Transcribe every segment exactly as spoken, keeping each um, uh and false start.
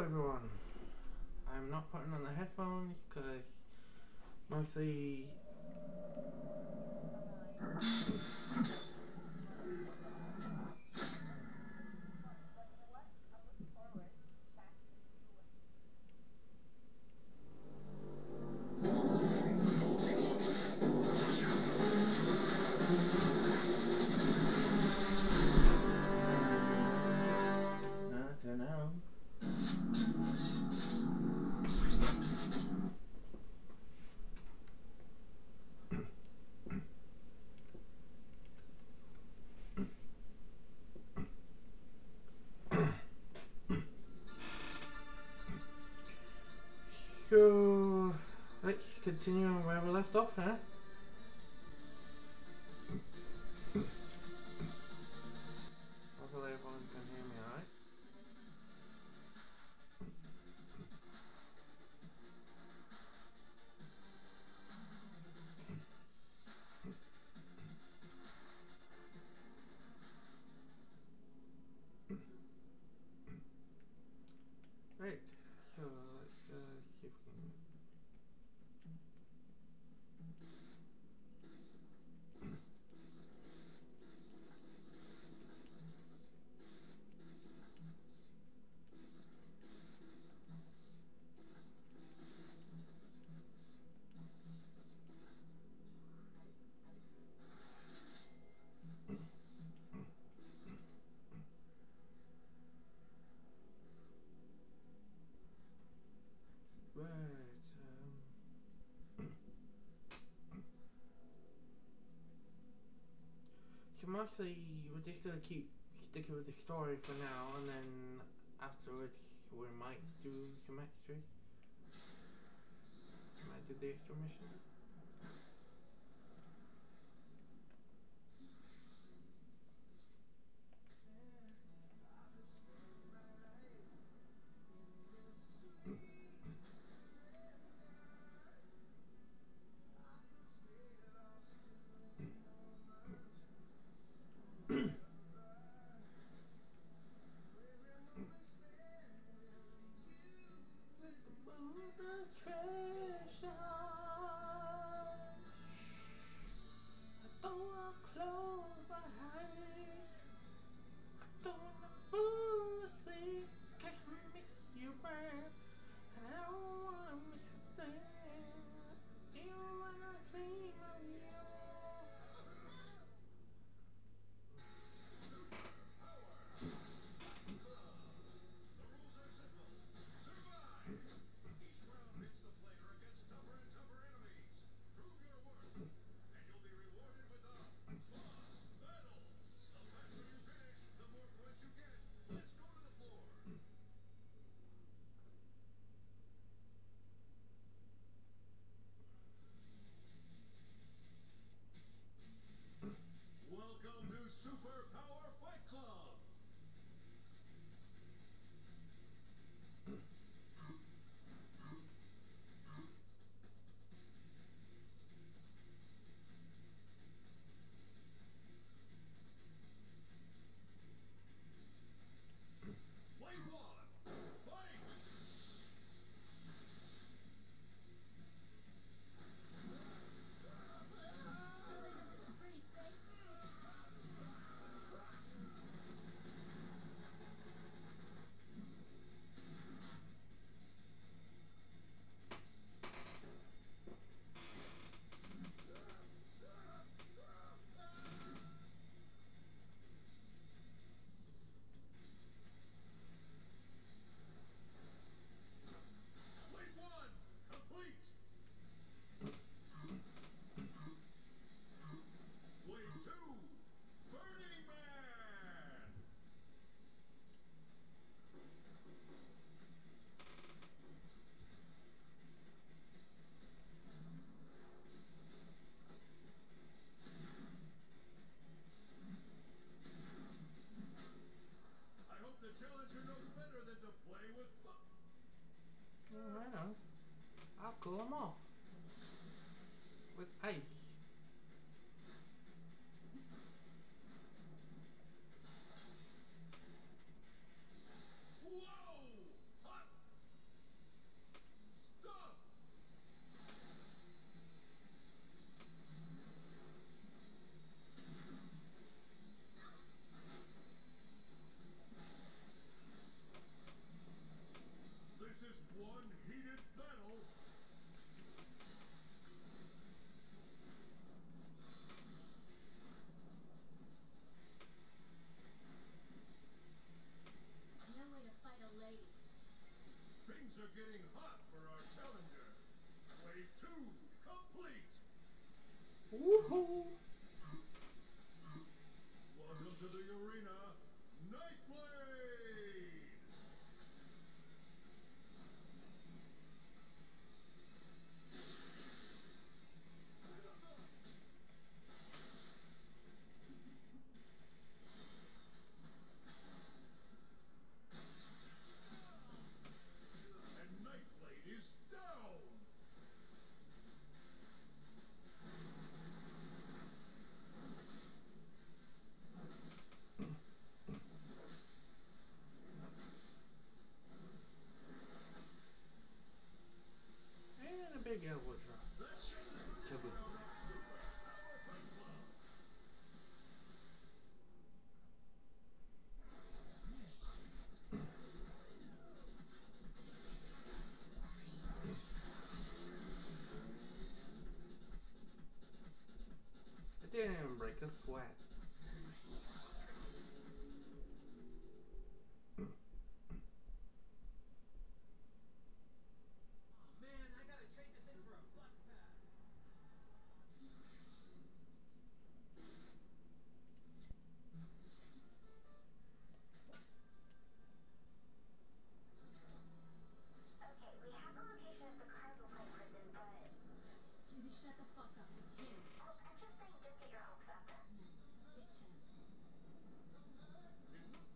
everyone. I'm not putting on the headphones because mostly I don't know. So let's continue where we left off, huh? Hopefully everyone can hear me alright. Right, so let's uh, see if we can. Right, um. So mostly we're just gonna keep sticking with the story for now, and then afterwards we might do some extras. Might do the extra missions. Treasure. I don't wanna close my eyes. I don't wanna fall asleep. Cause I miss you, man. And I don't wanna miss a thing. Even when I dream of you. The rules are simple. Survive! Each round pits the player against tougher and tougher enemies. Prove your worth, and you'll be rewarded with a boss battle. The faster you finish, the more points you get. Let's go to the floor. Welcome to Super Power Fight Club. Wave one, fight! So they know there's a pretty face? Wave one, complete! Wave two, Burning Man! I hope the challenger knows better than to play with fire. Oh, I know. I'll cool them off with ice. Whoa! Hot Things are getting hot for our challenger. Wave two complete. Woohoo! Welcome to the arena, Nightblade. And Nightblade is down. And a big elbow drop. That does it for this Taboo. round of Super Power Fight Club. It didn't even break a sweat. Oh man, I gotta trade this in for a bus pass. Okay, we have the location of the Cardinal Point prison, but... Kenzie, shut the fuck up. It's him. Oh, I'm just saying, don't get your hopes up. No, it's him. It looked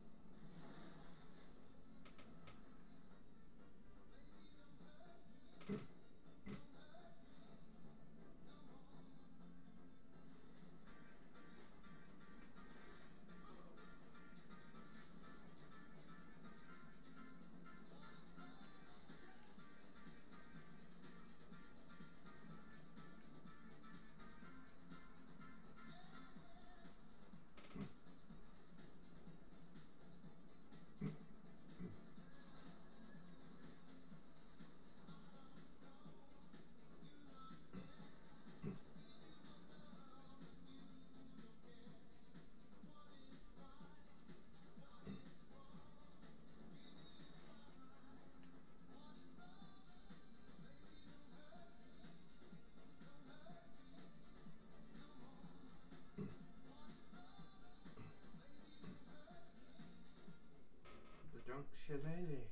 The drunk shillelagh.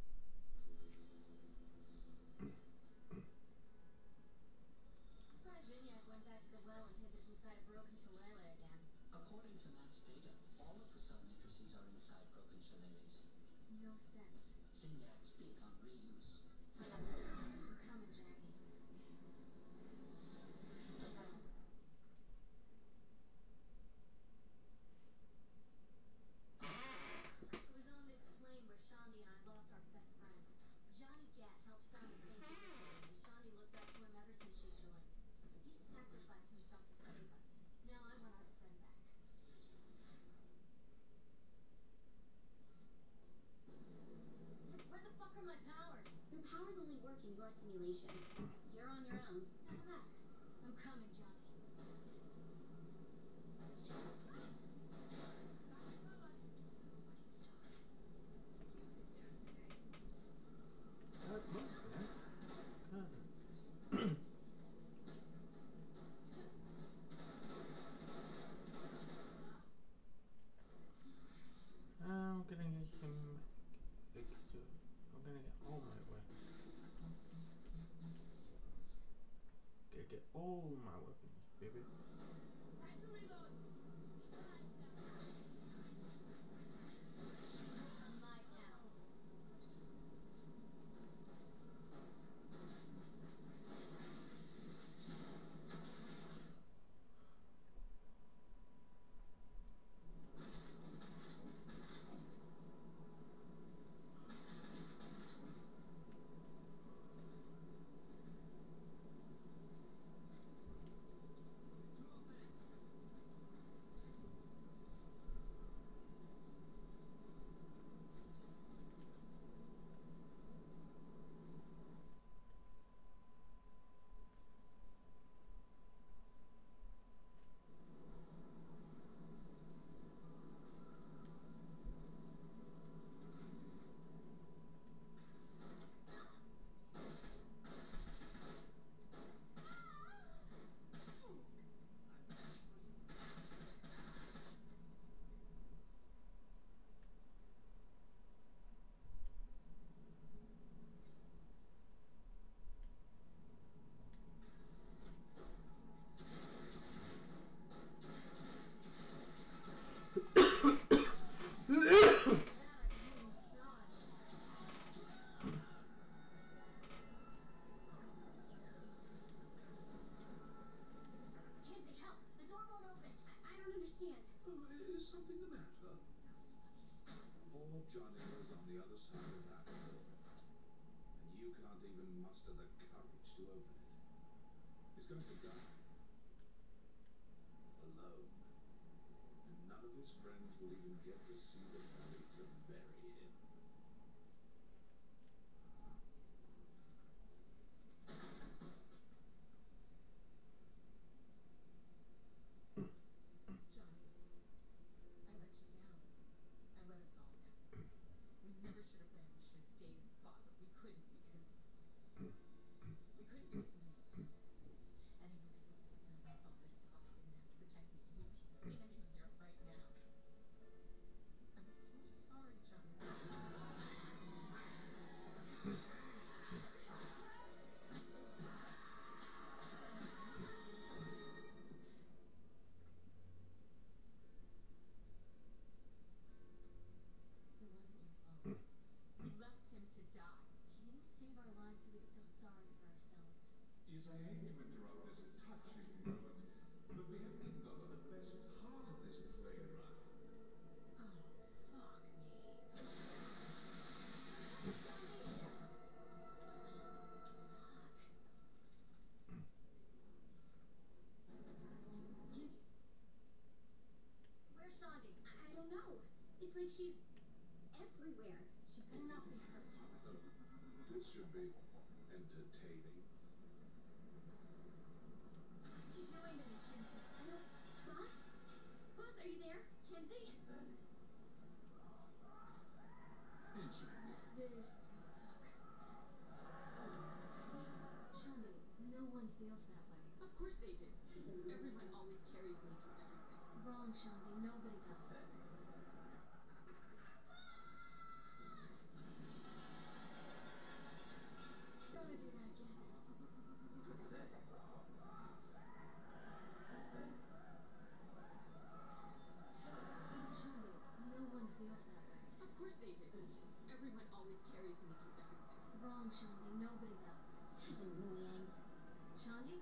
Surprised Zinyak went back to the well and hid this inside a broken shillelagh again. According to Matt's data, all of the sub-matrices are inside broken shillelaghs. Makes no sense. Zinyak's big on reuse. I'm coming, Johnny. It was on this plane where Shandi and I lost our best friend. Johnny Gat helped found the Saint Initiative, and Shandi looked up to him ever since she joined. He sacrificed himself to save us. Now I want our friend back. Where the fuck are my powers? Your powers only work in your simulation. You're on your own. Doesn't matter. I'm coming, Johnny. Morning star. What? What? What? I'm gonna get some fixed to it. I'm gonna get all my weapons. Gotta get all my weapons, baby. Time to reload. Need a life now. This is my town. Johnny is on the other side of that door, and you can't even muster the courage to open it. He's going to die. Alone. And none of his friends will even get to see the body to bury him. Johnny, I let you down. I let us all down. We never should have ran. We should have stayed and fought, but we couldn't because we couldn't because of me. And I know people say it's not my fault that if Boss didn't have to protect me, you'd be standing here right now. I'm so sorry, Johnny. It wasn't your fault. You left him to die. He didn't save our lives so we could feel sorry for ourselves. Yes, I hate to interrupt this touching moment, but we haven't even got to the best part of this plane ride. Oh, fuck me. Kenzie. Where's Shaundi? I, I don't know. It's like she's everywhere. She better not be hurt. Oh, this should be entertaining. What's he doing to me, Kenzie? I don't. Boss? Boss, are you there? Kenzie? Insane. This is gonna suck. Shaundi, no one feels that way. Of course they do. Everyone always carries me through everything. Wrong, Shaundi. Nobody does. Don't wanna do that again. Shaundi, no one feels that way. Of course they do. Everyone always carries me through everything. Wrong, Shaundi. Nobody does. She's annoying. Shaundi?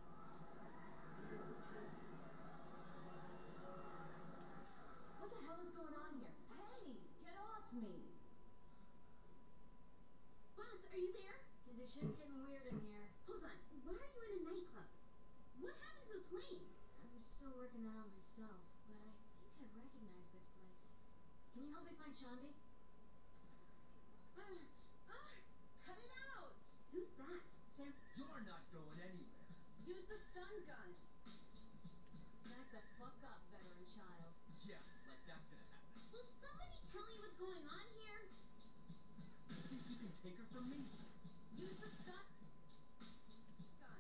What the hell is going on here? Hey, get off me! Boss, are you there? Kenzie, shit's getting weird in here. Hold on. Why are you in a nightclub? What happened to the plane? I'm still working that out myself, but I think I recognize this place. Can you help me find Shaundi? Uh, uh, cut it out! Who's that? Sam, You're not going anywhere. Use the stun gun. back the fuck up, veteran child. Yeah, like that's gonna happen. Will somebody tell me what's going on here? You think you can take her from me? Use the stun gun.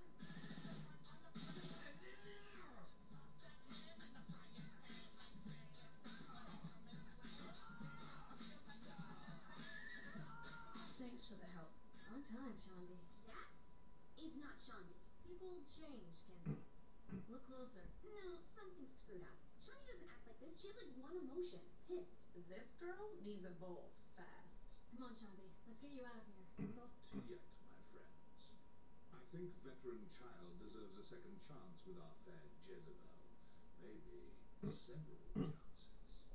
Thanks for the help. On time, Shaundi. That is not Shaundi. People change, Kenzie. Look closer. No, something's screwed up. Shaundi doesn't act like this. She has like one emotion. Pissed. This girl needs a bowl fast. Come on, Shaundi. Let's get you out of here. Not yet, my friends. I think veteran child deserves a second chance with our fair Jezebel. Maybe several chances.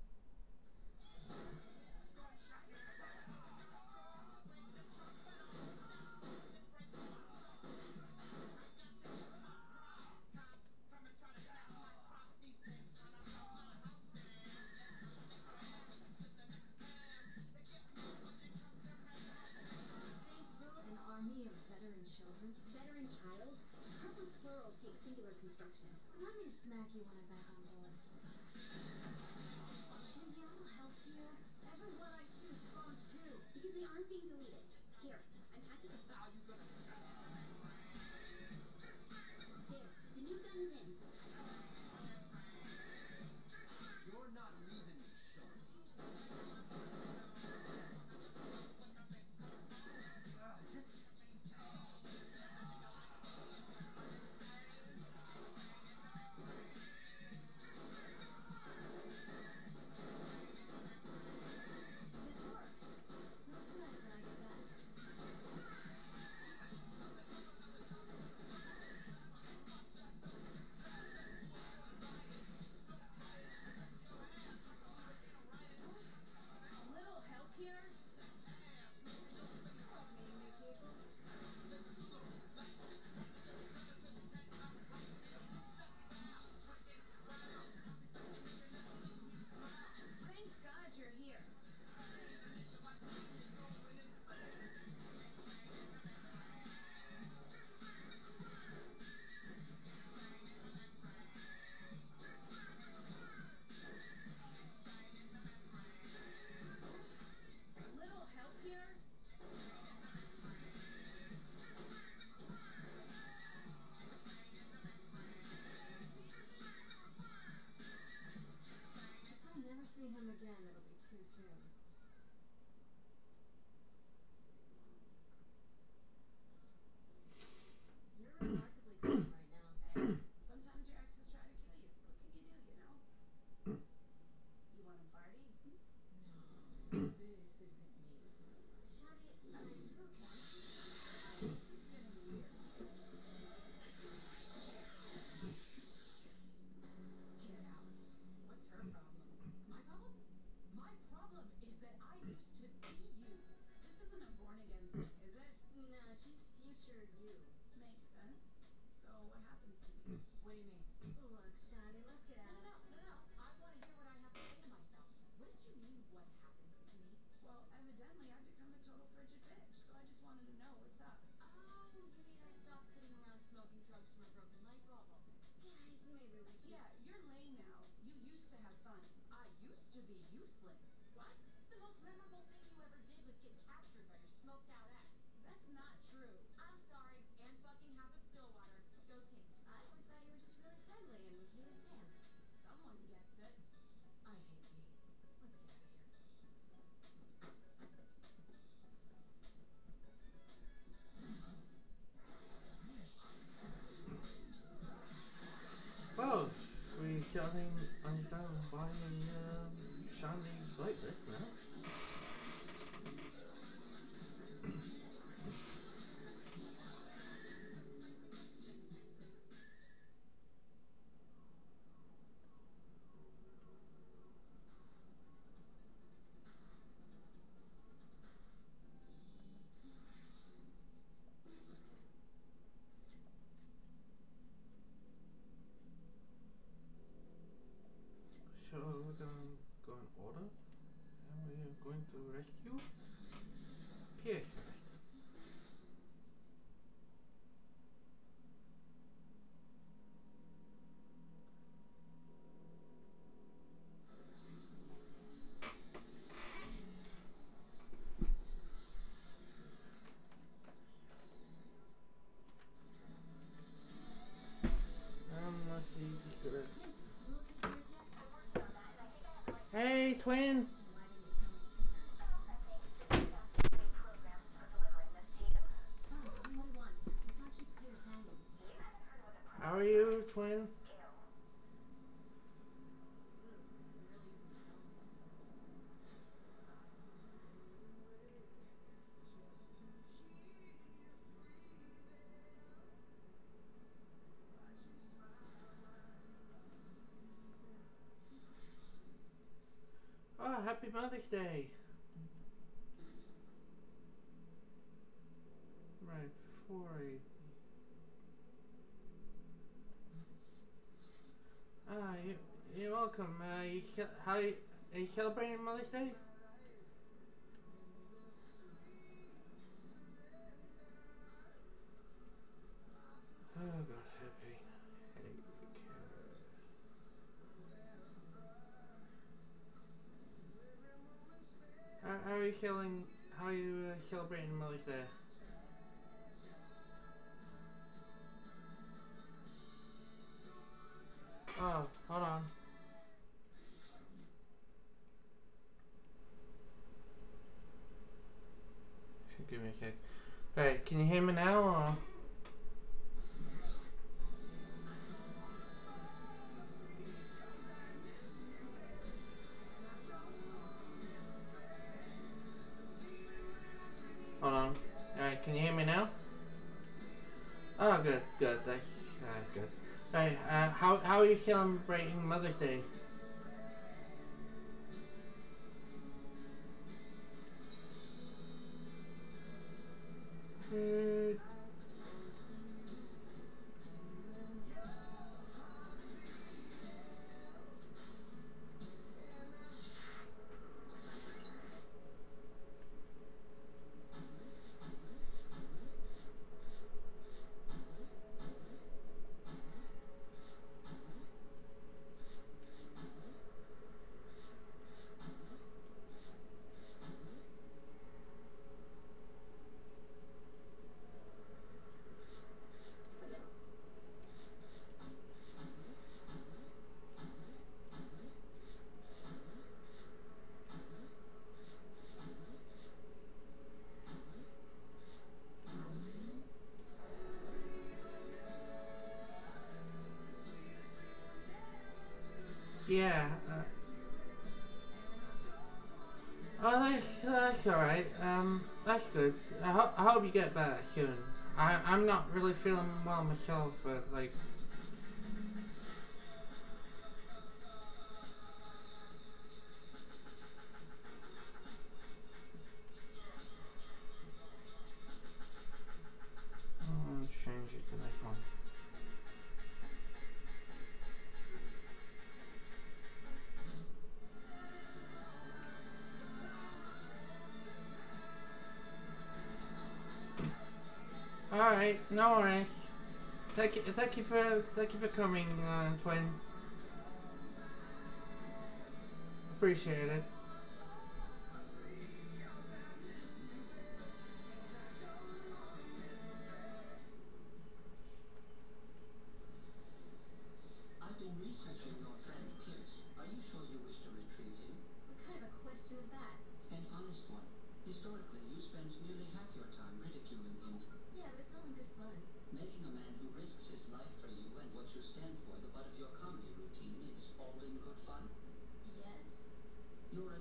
Saints built an army of veteran children. Veteran child? Proper plurals take singular construction. Remind me to smack you when I'm back on board. Kenzie, a little help here. I going to rescue Pierce first. Um, let's see, just gonna... Nancy, you okay, Pierce yet? I'm working on that, and I think I have an idea. Hey, twin! Why didn't you tell me sooner? Well, nothing. Just got some new programs for delivering this to you. Fine, tell him what he wants. Let's not keep Pierce hanging. You haven't heard what the How program are is you, called? twin? Ew. Ooh, you're really using the tone. Oh, happy Mother's Day! Right, before I... Ah, you, you're welcome. Uh, you ce- how you, are you celebrating Mother's Day? Oh god, head pain. Headache. Uh, how, how are you feeling? How are you uh, celebrating Mother's Day? Oh, hold on. Give me a sec. Right, can you hear me now? Or? Hold on. Alright, can you hear me now? Oh, good, good. That's uh, good. Right, uh, how how are you celebrating Mother's Day? Uh, yeah. Uh, oh, that's that's all right. Um, that's good. I, ho- I hope you get better soon. I I'm not really feeling well myself, but like. Oh, change it to this one. All right, no worries. Thank you, thank you for thank you for coming, uh, twin. Appreciate it. I've been researching your friend Pierce. Are you sure you wish to retrieve him? What kind of a question is that? An honest one. Historically, you spend nearly half your time ridiculing him. Yeah, but it's all in good fun. Making a man who risks his life for you and what you stand for the butt of your comedy routine is all in good fun. Yes? You're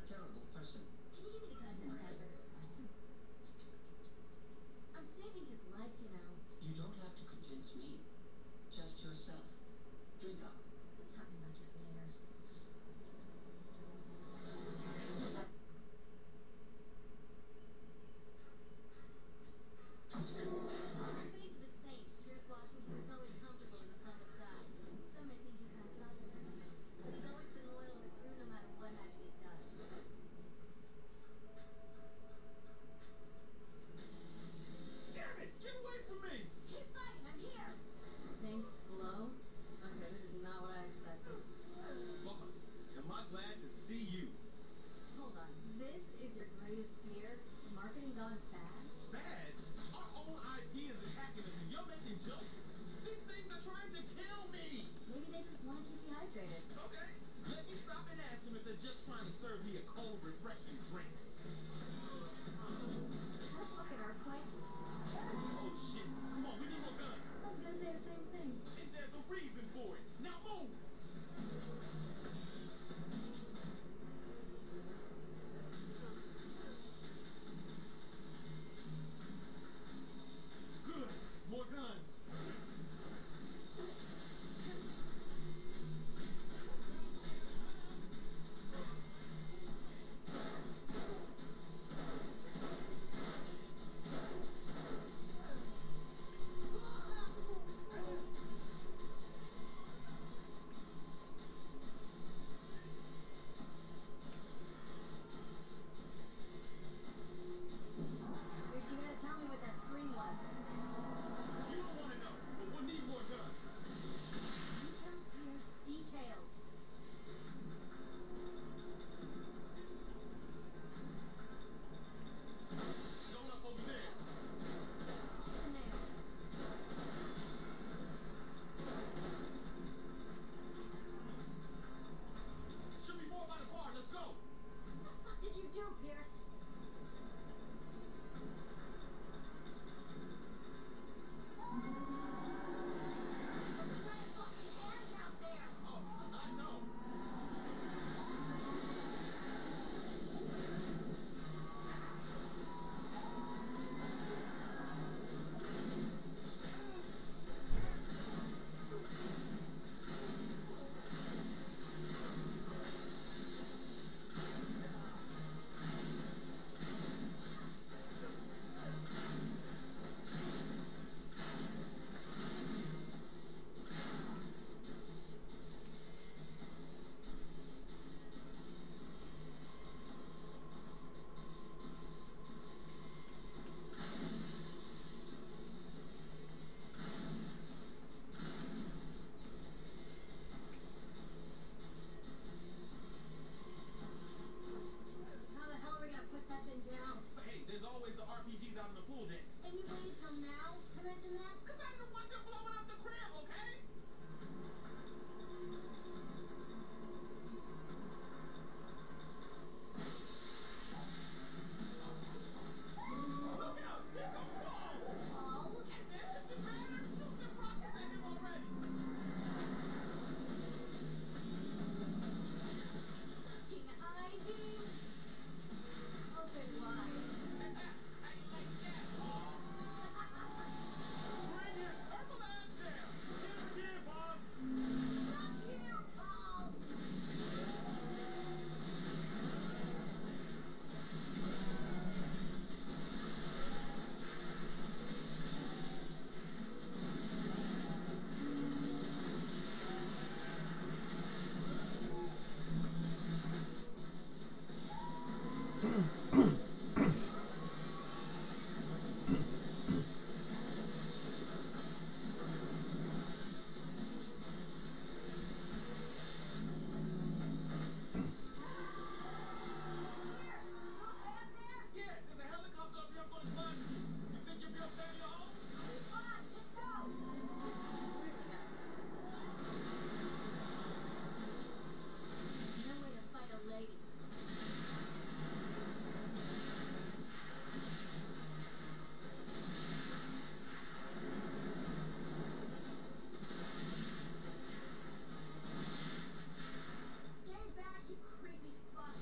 Yeah, there's a helicopter up here I'm gonna climb to. You think you'll be okay on your own? I'll be fine. Just go. Really gotta go. No way to fight a lady. Stay back, you creepy fucks.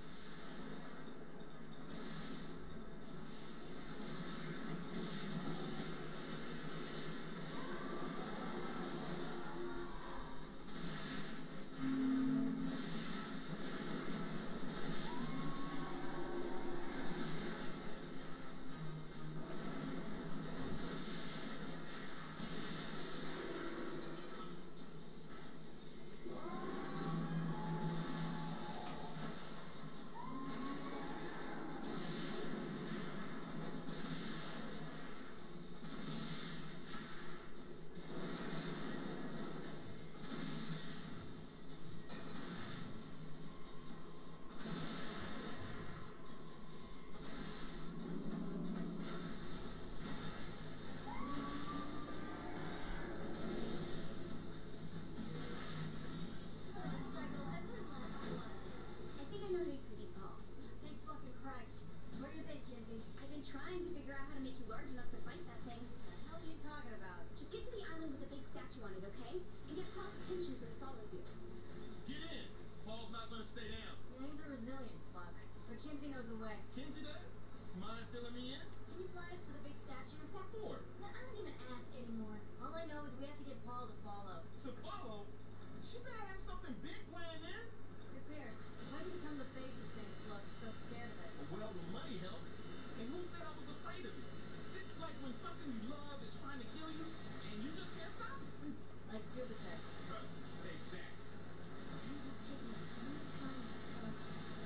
What a cycle. Every last one. I think I know how you can beat Paul. Thank fucking Christ. Where you been, Kinsey? I've been trying to figure out how to make you large enough to fight that thing. The hell are you talking about? Just get to the island with the big statue on it, okay? And get Paul's attention so he follows you. Get in. Paul's not gonna stay down. Yeah, he's a resilient fuck. But Kinsey knows a way. Kinsey does? Mind filling me in? Can you fly us to the big statue? What for? No, I don't even ask anymore. All I know is we have to get Paul to follow. To follow? She better have something big planned in. Doctor Pierce, why did you become the face of Saints Club? You're so scared of it. Well, the money helps. And who said I was afraid of it? This is like when something you love is trying to kill you, and you just can't stop it. Like scuba sex. Uh, exactly. He's just taking his sweet time with the coke.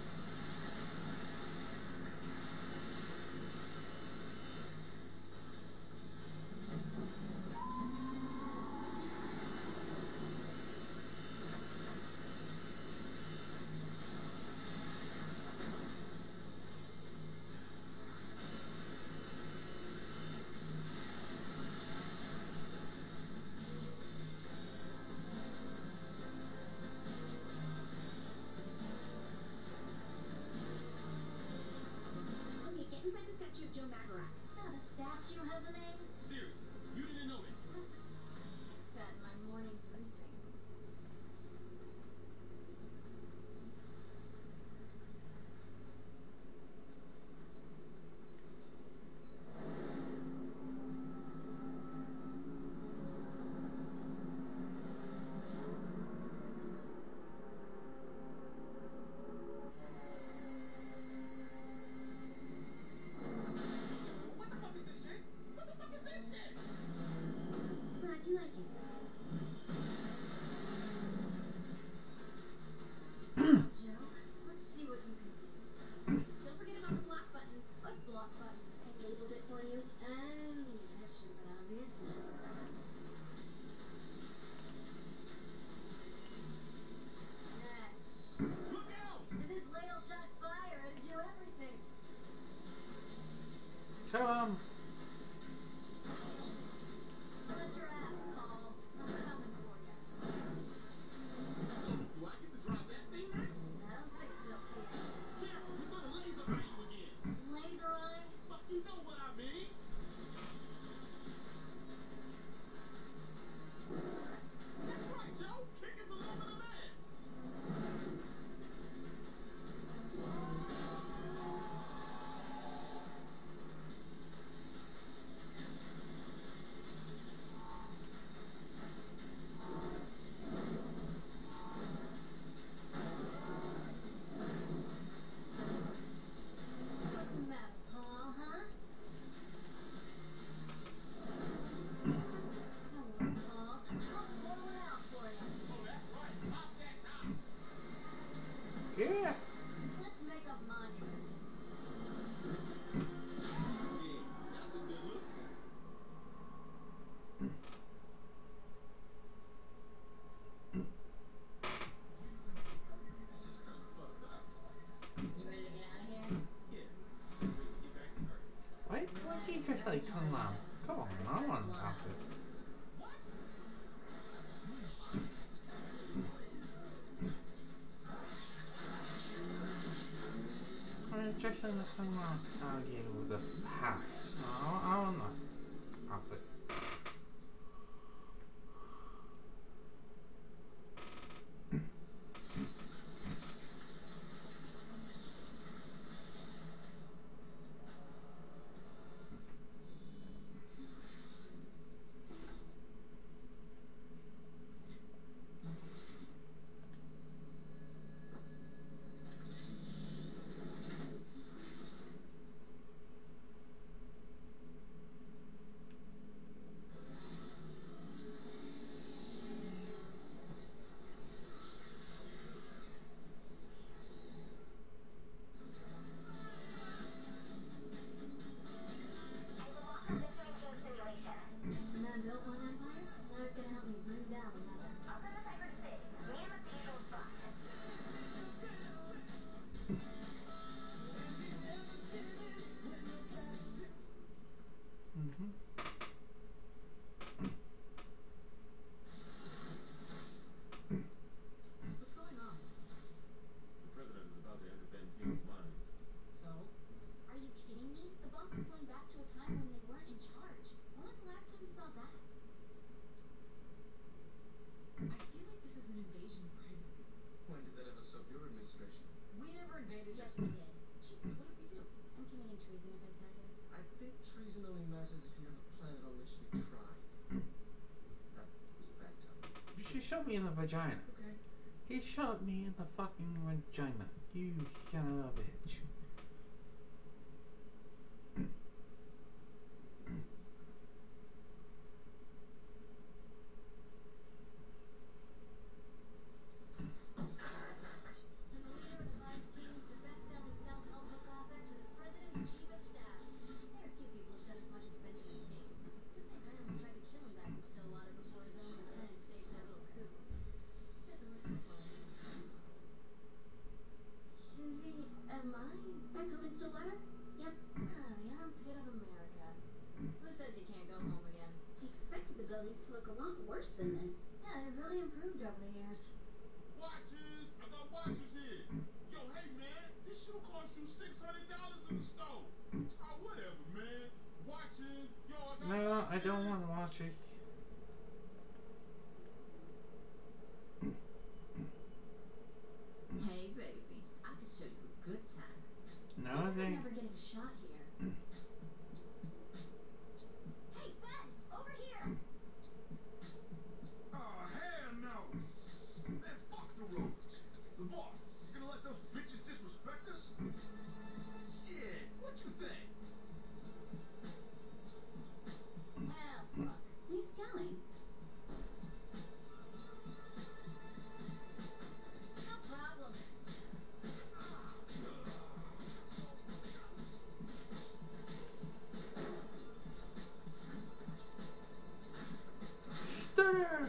Okay, get inside the statue of Joe Magarac. Now the statue has a name? Seriously, you didn't know that. Listen, fix that in my morning briefing. What the fuck is this shit? What the fuck is this shit? Glad you like it. Joe, let's see what you can do. Don't forget about the block button. What block button? I labeled it for you. Oh, that should have been obvious. Next. Look out! If this ladle shot fire, it'd do everything. Kill him. Watch your ass, Paul. I'm coming for you. So, do I get to drive that thing next? I don't think so, Pierce. Careful, he's gonna laser eye you again. Laser eye? Fuck, you know what I mean. That's right, Joe. Kick his aluminum ass. she just like, come on, come on, I want an outfit. I mean, just in the come on, alligator with a hat. No, I don't know. Outfit. Hey, we're locked on Victor and King simulation. The man built one empire, now he's gonna help me bring down another. I'll send a cipher to Sid. Meet him at the usual spot. Mm-hmm. What's going on? The president is about to enter Ben King's mind. So? Are you kidding me? The boss is going back to a time when they weren't in charge. When was the last time you saw that? I feel like this is an invasion of privacy. When did that ever stop your administration? We never invaded Yes, this. we did. Jesus, what did we do? I'm committing treason if I tell you. I think treason only matters if you have a planet on which to be tried. That was bad timing. She shot me in the vagina. Okay. He shot me in the fucking vagina. You son of a bitch. From the leader of the Five Kings to best-selling self-help book author to the president's chief of staff, there are few people who've done as much as Benjamin King. The F B I almost tried to kill him back in Stillwater before his own lieutenant staged their little coup. He doesn't look good for it. Kinsey, am I? Back home in Stillwater? Yep. Ah, the armpit of America. Who says you can't go home again? I expected the buildings to look a lot worse than this. Yeah, they've really improved over the years. Watches! I got watches here! Yo, hey man, this shit'll cost you six hundred dollars in the store! Oh, whatever, man. Watches! Yo, I got No, watches! I don't want watches. Hey, baby. I could show you a good time. No, You're they. never getting shot here. Hey, Ben! Over here! Oh, hell no! Man, fuck the Rovers! LeVar, you gonna let those bitches disrespect us? Shit, what you think? Well, fuck. Nice going. No problem. Stunner!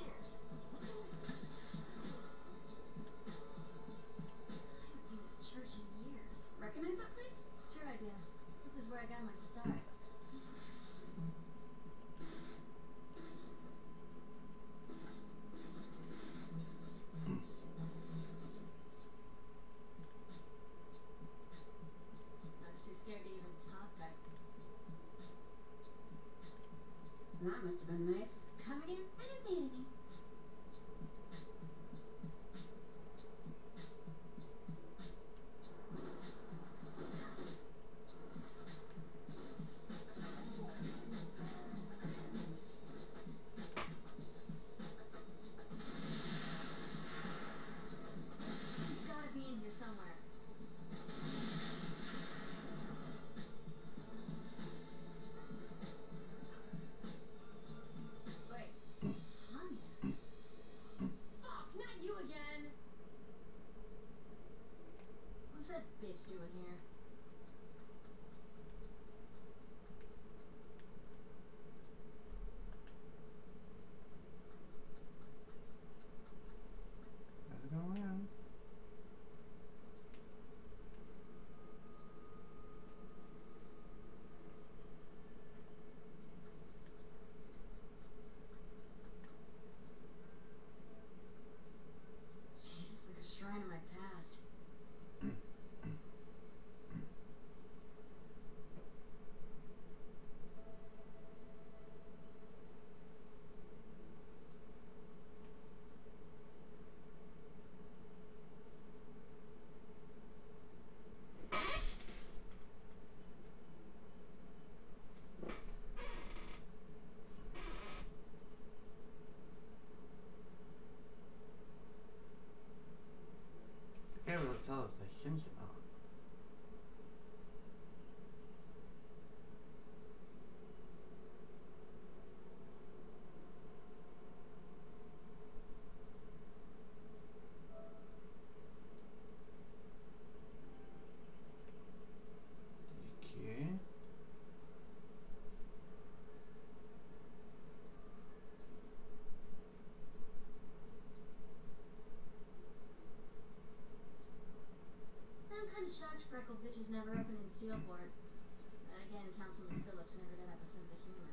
I haven't seen this church in years. Recognize that place? Sure I do. This is where I got my start. I was too scared to even talk back then. That must have been nice. Come again? I didn't say anything. He's gotta be in here somewhere. Wait, Tanya? Fuck, not you again! What's that bitch doing here? Let's go around. Seems to know. Okay. I'm kind of shocked Freckle Bitches never opened in Steelport. Then again, Councilman Phillips never did have a sense of humor.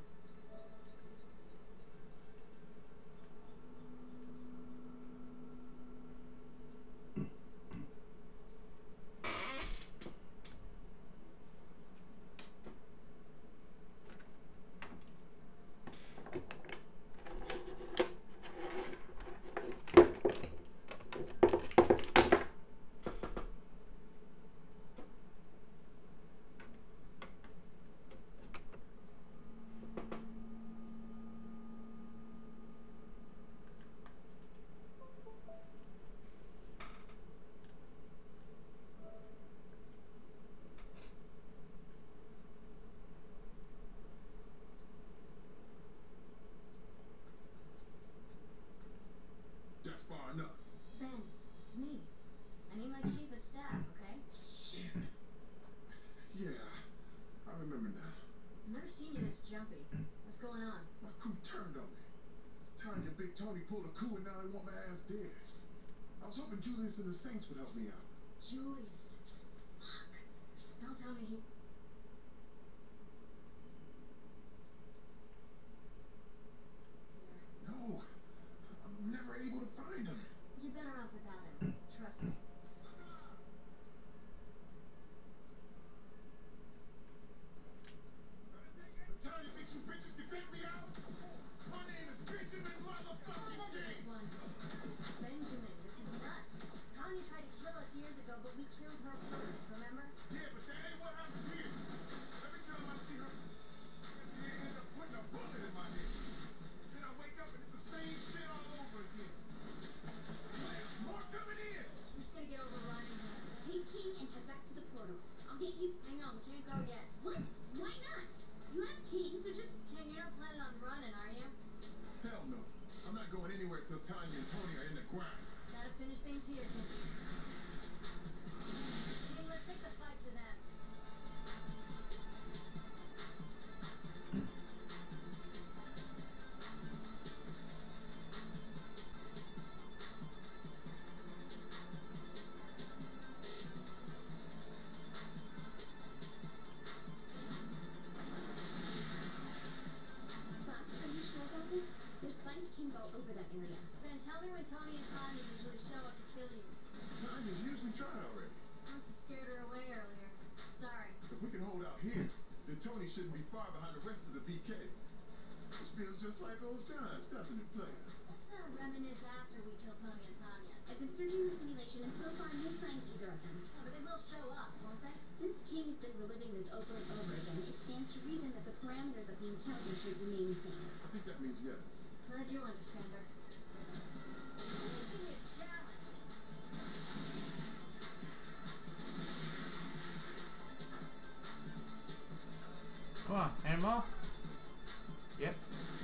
That's far enough. Ben, it's me. I need my chief of staff, okay? Shit. Yeah, I remember now. I've never seen you this jumpy. What's going on? My crew turned on me. Tanya, Big Tony pulled a coup and now they want my ass dead. I was hoping Julius and the Saints would help me out. Julius. Fuck. Don't tell me he... Here. No, I'm never able to find him. You're better off without him. Trust me. Tanya thinks you bitches can take me out? My name is Benjamin I motherfucking remember this King. one. Benjamin, this is nuts. Tanya tried to kill us years ago, but we killed her first, remember? Yeah, but that ain't what happened here. Every time I see her, they end up putting a bullet in my head. Then I wake up and it's the same shit all over again. Wait, more coming in. We're just gonna get overrun in here. Take King and head back to the portal. I'll get you. Hang on, we can't go yet. What? Why not? You have King, so just... King, you're not planning on running, are you? Hell no. I'm not going anywhere till Tanya and Tony are in the ground. Gotta finish things here, King. King, let's take the fight to them. Fox, are you sure about this? There's spiked Kings all over that area. Ben, tell me when Tony and Tanya usually show up to kill you. Tanya's usually tried already. Must have scared her away earlier. Sorry. If we can hold out here, then Tony shouldn't be far behind the rest of the B Ks. This feels just like old times, doesn't it, player? Let's uh, reminisce after we kill Tony and Tanya. I've been searching the simulation, and so far no sign of either of them. Yeah, but they will show up, won't they? Since King's been reliving this over and over again, it stands to reason that the parameters of the encounter should remain the same. I think that means yes. Glad you understand her. Please give me a challenge. Come on, ammo? Yep.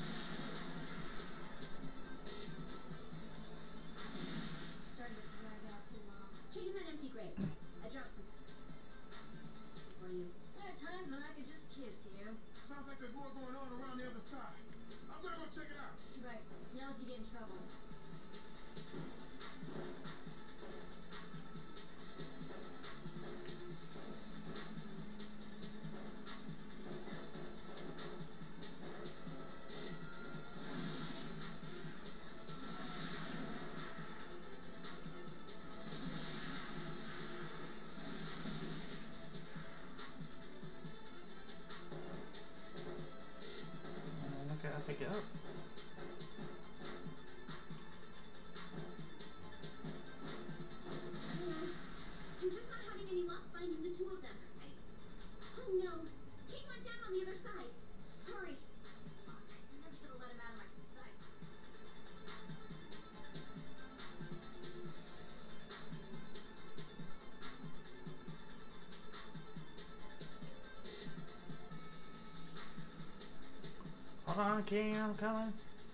This is starting to drag out too long. Check in that empty grave. I dropped some... for you. There are times when I could just kiss you. Sounds like there's more going on around the other side. I'm gonna go check it out. Right. Yell if you get in trouble. And I gotta pick it up. I'm just not having any luck finding the two of them. I... Oh no! King went down on the other side. Hurry! Fuck. I never should have let him out of my sight. Hold on, King, I'm coming.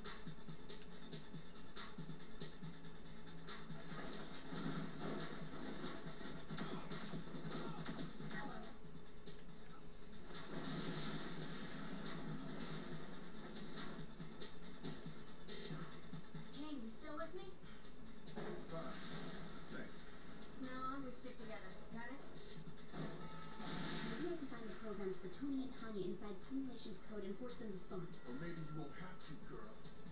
King, you still with me? Fine. Thanks. No, I'm gonna stick together. Got it? Maybe I can find the programs for Tony and Tanya inside Simulation's code and force them to spawn. Or maybe you won't have to, girl.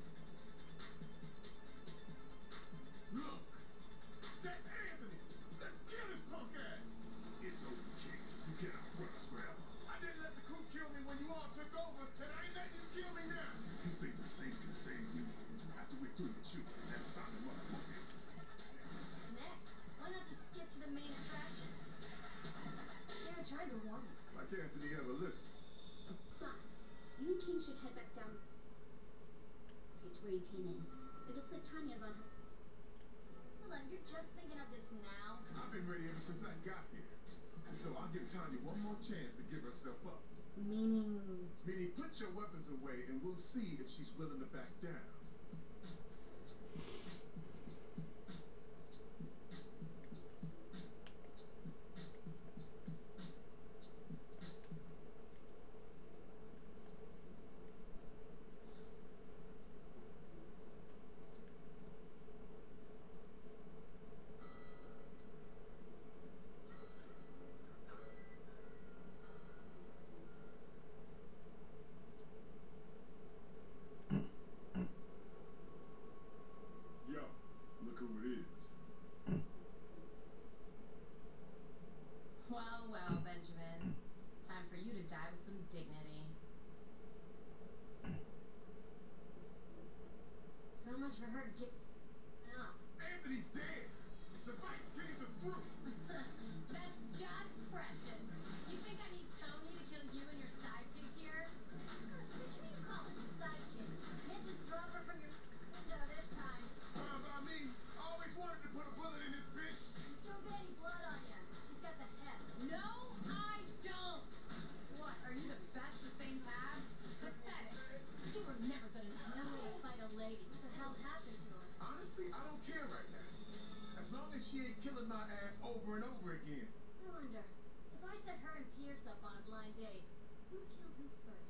Look! That's Anthony! Let's kill his punk ass! It's over, King. You cannot run us forever. I didn't let the crew kill me when you all took over, and I ain't letting you kill me now! You think the Saints can save you? After we're through with you, that's Simon motherfucker. Next. Why not just skip to the main attraction? Yeah, I tried to warn you. Like Anthony ever listen. Boss, you and King should head back down to where you came in. It looks like Tanya's on her. Hold on, you're just thinking of this now? I've been ready ever since I got here. So I'll give Tanya one more chance to give herself up. Meaning... Meaning put your weapons away and we'll see if she's willing to back down. Yo, look who it is. Well, well, Benjamin. Time for you to die with some dignity. So much for her get... up. Anthony's dead. The Vice Kings are through. That's just precious. You think I need Tony to kill you and your sidekick here? What you mean call it sidekick? Can't just drop her from your window this time. Fine by me. I always wanted to put a bullet in this bitch. Just don't get any blood on ya. She's got the heft. No, I don't. What, are you the best the Saints have? Pathetic. You were never good enough. No way to fight a lady. What the hell happened to her? Honestly, I don't care right now. As long as she ain't killing my ass over and over again. I wonder, if I set her and Pierce up on a blind date, who'd kill who first?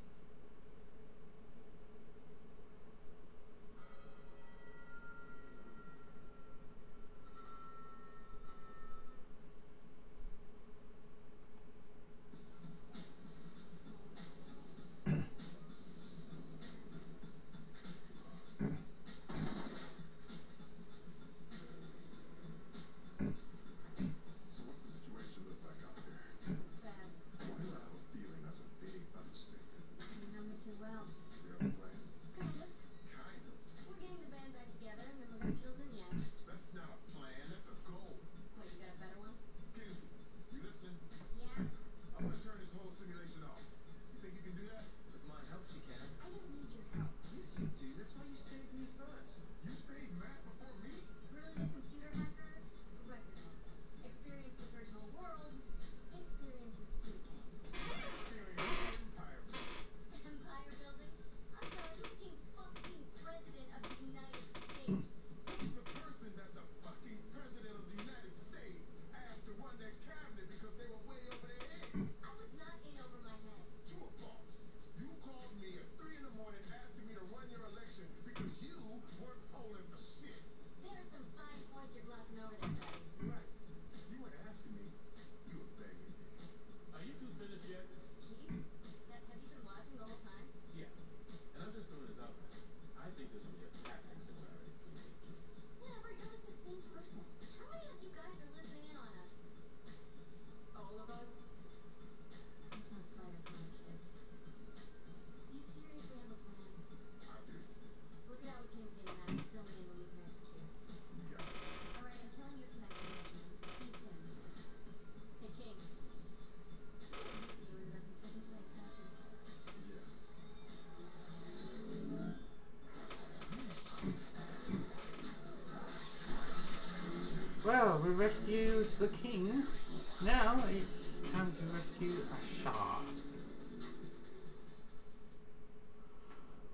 So what's the situation look like out there? It's bad. Why do I have a feeling that's a big understatement? You know me too well. We have a plan? Kind of. Kind of. We're getting the band back together, and then we're gonna kill Zinyak. That's not a plan, that's a goal. What, you got a better one? Kenzie, you listening? Yeah? I want to turn this whole simulation off. You think you can do that? With my help, she can. I don't need your help. Yes, you do. That's why you saved me first. You saved Matt before me? Really, the computer hacker? Record man. Experience with virtual worlds. Experience with street gangs. Experience empire building. Empire building? I'm sorry, who's the fucking president of the United States? Who's the person that the fucking president of the United States asked to run their cabinet because they were way over their head? I was not in over my head. You a boss. You called me at three in the morning asking me to run your election because you weren't polling for shit. There are some fine points you're glossing over there, buddy. You're right. You weren't asking me. You were begging me. Are you two finished yet? Keith? Have, have you been watching the whole time? Yeah. And I'm just throwing this out there. I think there's only a passing similarity between these kids. Whatever, you're like the same person. How many of you guys are listening in on us? All of us? Let's not fight in front of kids. Do you seriously have a plan? I do. Work it out with Kinsey and Matt. Fill me in when we can execute. You got it. Alright, I'm killing your connection, Benjamin. See you soon. Hey, King. You ended up in second place, don't you? Yeah. Well, we rescued the king. Now it's time to rescue Asha.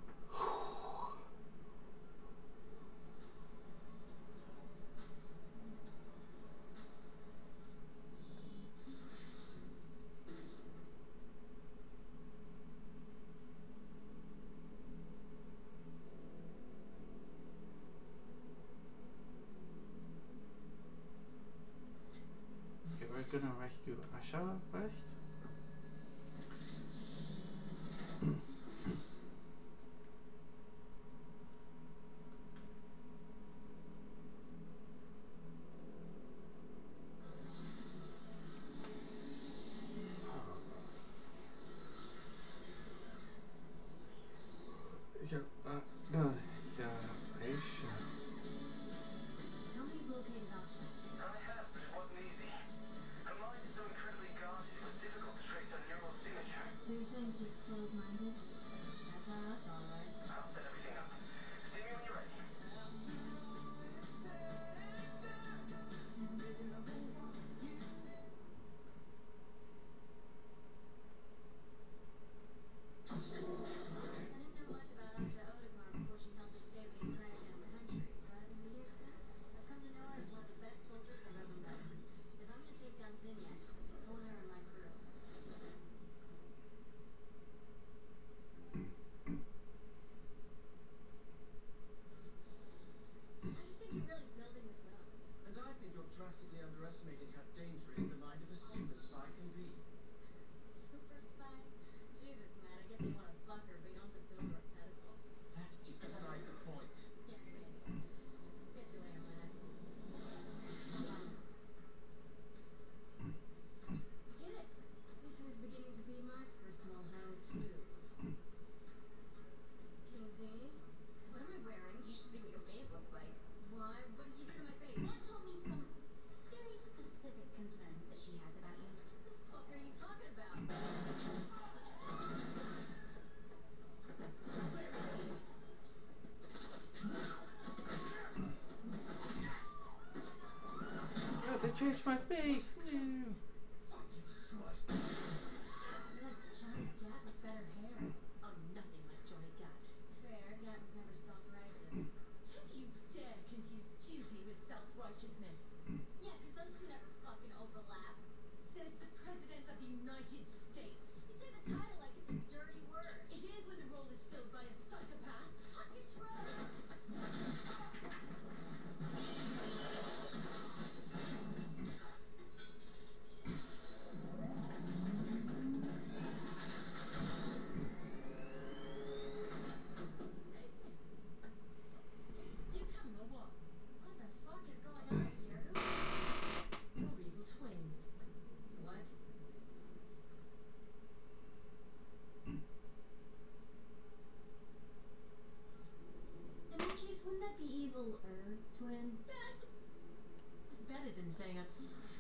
gonna rescue Asha first. So, uh, no, so, Aisha. Tell me you've located Asha. I have, but it wasn't easy. Her mind is so incredibly guarded, it was difficult to trace her neural signature. So you're saying she's closed-minded? That's our Asha, all right. I'll set everything up. Steamy when you're ready. I didn't know much about Asha Odegar before she helped us save the entire damn country, but in the years since, I've come to know her as one of the best soldiers I've ever met. If I'm gonna take down Zinyak, I want her in my crew. I just think you're really building this up. And I think you're drastically underestimating how dangerous the mind of a super spy can be. Super spy? Jesus, man, I get that you want to fuck her, but you don't have to build her a pedestal. That is beside the point. Yeah, yeah, yeah. Catch you later, man. Get it? This is beginning to be my personal how-to. Kinsey, what am I wearing? You should see what your face looks like. Why? What did you do to my face? Mom told me some very specific concerns that she has about you. What the fuck are you talking about? Oh, they changed my face. No. You're like Johnny Gat with better hair. I'm nothing like Johnny Gat. Fair, Gat was never self-righteous. Don't you dare confuse duty with self-righteousness. Yeah, because those two never fucking overlap. Says the President of the United States. You say the title like it's a dirty word. It is when the role is filled by a psychopath. Hawkish Road! Hey, sis. You coming or what? What the fuck is going on here? Who? Your evil twin. What? In that case, wouldn't that be evil-er, twin? It's better than saying a...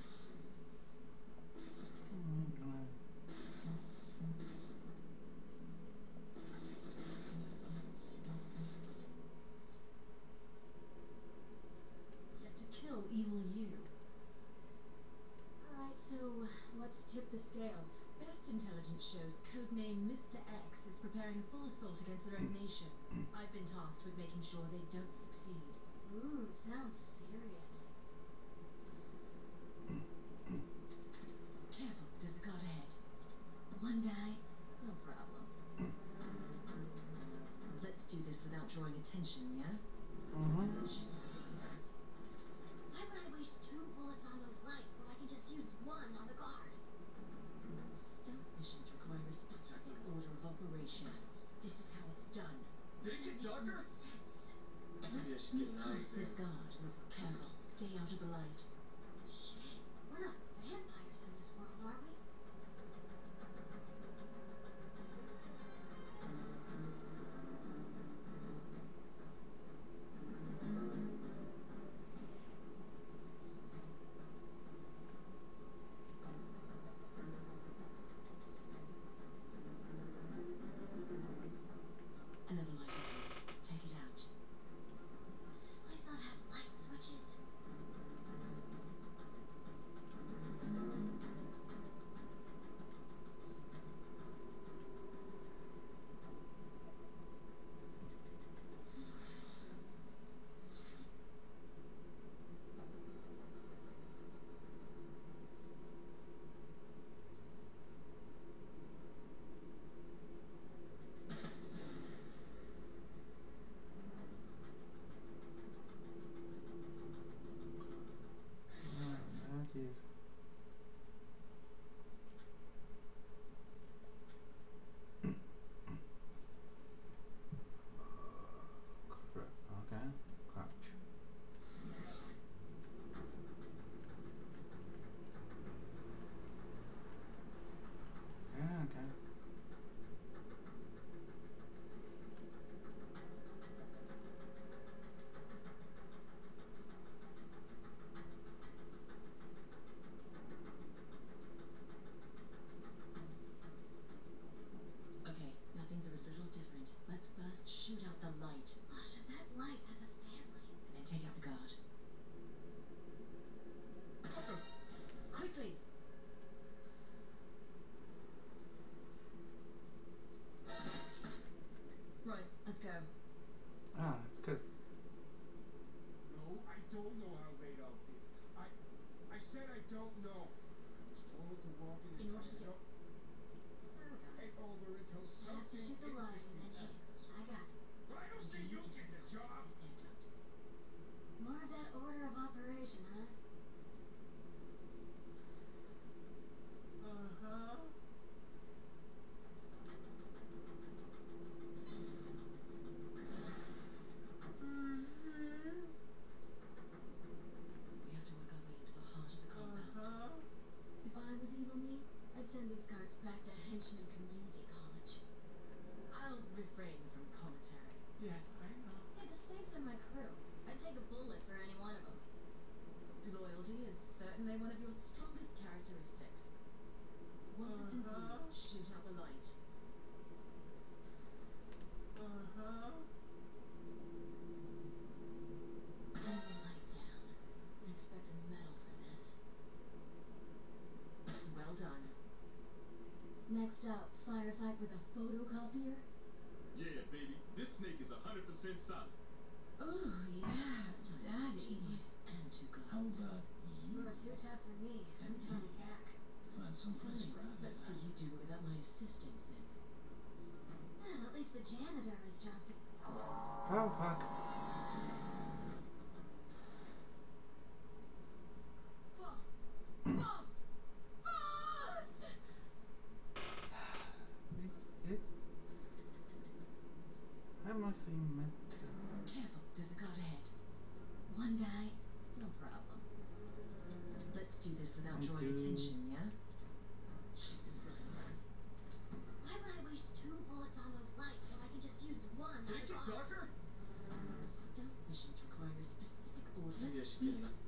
Set to kill evil you. Alright, so let's tip the scales. Best intelligence shows codename Mister X is preparing a full assault against their own nation. I've been tasked with making sure they don't succeed. Ooh, sounds serious. Careful, there's a guard ahead. One guy, no problem. Let's do this without drawing attention, yeah? Mm-hmm. Shoot those lights. Why would I waste two bullets on those lights when I can just use one on the guard? Stealth missions require a specific order of operation. This is how it's done. Did it get Makes no darker? sense. Maybe I should Sneak get an eye past this exam. guard. Careful, stay out of the light. Shit, we're not vampires in this world, are we? Another light ahead. Take it out. Does this place not have light switches? the light. Asha, that light has a family. And then take out the guard. Quickly! Right, let's go. Ah, good. No, I don't know how late I'll be. I, I said I don't know. I was told to walk in this In order to tunnel. get- Don't get over until I have to something shoot the light interesting and then hit. happens. I got it. But I don't see you getting a job. This hand out. More of that order of operation, huh? Uh-huh. Mm-hmm. We have to work our way into the heart of the compound. Uh-huh. If I was evil me, I'd send these guards back to Henchman Community College. I'll refrain from commentary. Yes, I know. Hey, the Saints are my crew. I'd take a bullet for any one of them. Loyalty is certainly one of your strongest characteristics. Once it's in view, Uh-huh. shoot out the light. Uh-huh. Turn the light down. I expect a medal for this. Well done. Next up, firefight with a photocopier. Yeah, baby. This snake is one hundred percent solid. Oh, yeah, Daddy. Two lights and two guards. You are too tough for me. I'm turning back. Find someplace Fine. private. Let's see you do it without my assistance then. Well, at least the janitor has jobs. Oh, fuck. Boss! Boss! Boss! It, it, I'm actually meant to. Careful, there's a guard ahead. One guy, no problem. Let's do this without Thank drawing you. attention, yeah? Shoot those lights. Why would I waste two bullets on those lights when I can just use one? Did it get darker? Stealth missions require a specific order. Maybe I should get enough.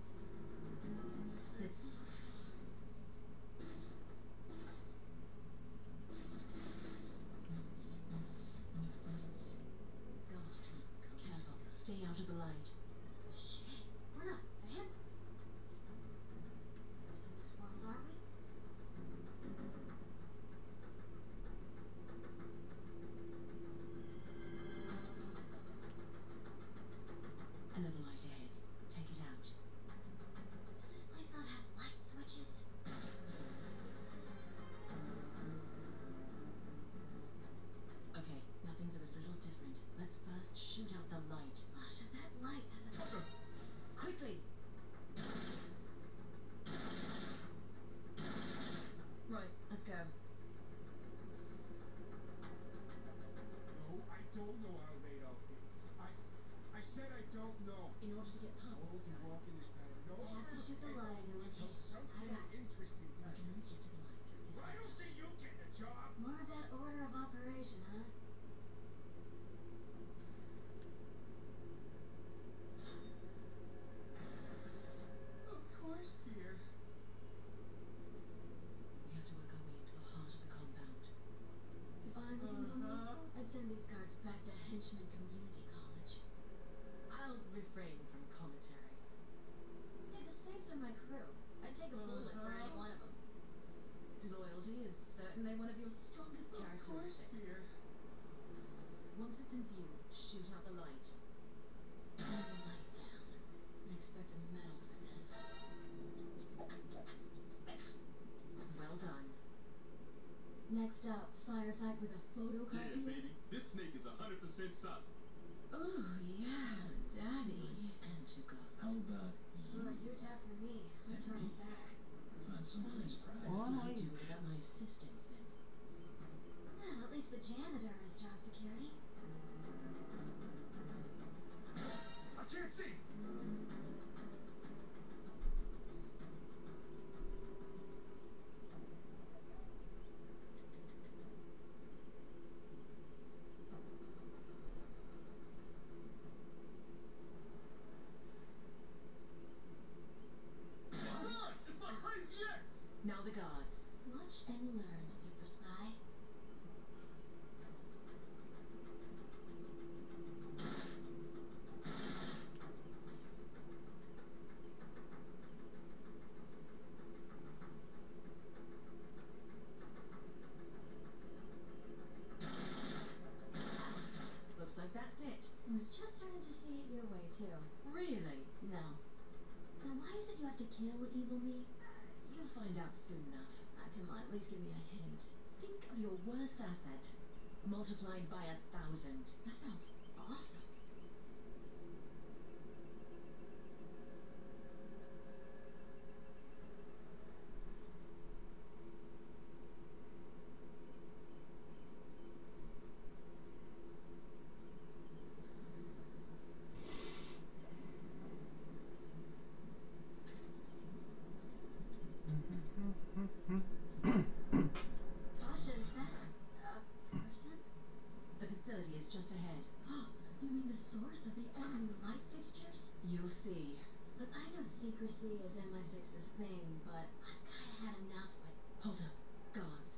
Go on. Careful. Stay out of the light. Shit, we're not them. First in this world, are we? Another light ahead. Take it out. Does this place not have light switches? Okay, now things are a little different. Let's first shoot out the light. Asha, that light has a... Quickly! Right, let's go. No, I don't know how late I'll be. I, I said I don't know. In order to get past Told this to guy, walk in this tunnel. No, I have to shoot the light and then until hit. I something got it. interesting we can only happens. get to the light through this But I end. don't see you getting a job. More of that order of operation, huh? Of course, dear. We have to work our way into the heart of the compound. If I was evil me, Uh-huh. I'd send these guards back to Henchman Community College. I'll refrain from commentary. Hey, the Saints are my crew. I'd take a bullet for any Uh-huh. one of them. Loyalty is certainly one of your strongest Of course, characteristics. dear. Once it's in view, shoot out the light. Turn the light down. I expect a medal for this. Well done. Next up, firefight with a Yeah, photocopier. baby. This snake is one hundred percent solid. Oh, yeah, Daddy. Two lights and two guards. How about You are too tough for me. I'm And turning me. back. find someplace private? Let's see Why? you do it without my assistance then. Well, at least the janitor has job security. I can't see. Run! It's my crazy ex! Now the guards. Watch and learn, super spy. was just starting to see it your way, too. Really? No. Now, why is it you have to kill evil me? You'll find out soon enough. Ah, come on, at least give me a hint. Think of your worst asset, multiplied by a thousand. That sounds awesome. Pasha, is that a person? The facility is just ahead. Oh, you mean the source of the enemy light fixtures? You'll see. Look, I know secrecy is M I six's thing, but I've kinda had enough with... Hold up. Guards.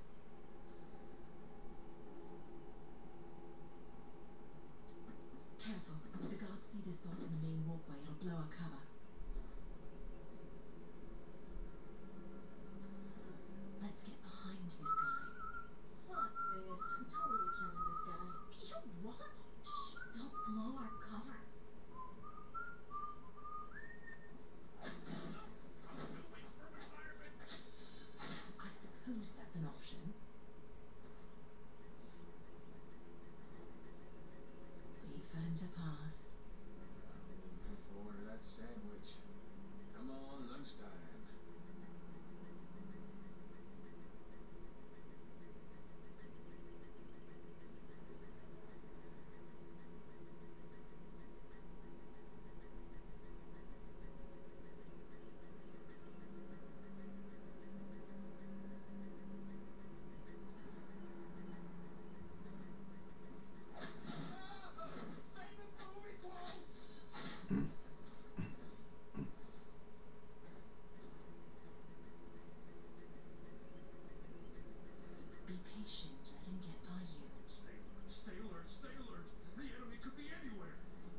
Careful. If the guards see this box in the main walkway, it'll blow our cover. Let's get behind this guy. Fuck this. I'm totally killing this guy. You what? Shh, don't blow our cover. I suppose that's an option. Wait for him to pass. I'm looking forward to that sandwich. Come on, lunchtime. Be patient. Let him get by you. Stay alert, stay alert, stay alert. The enemy could be anywhere.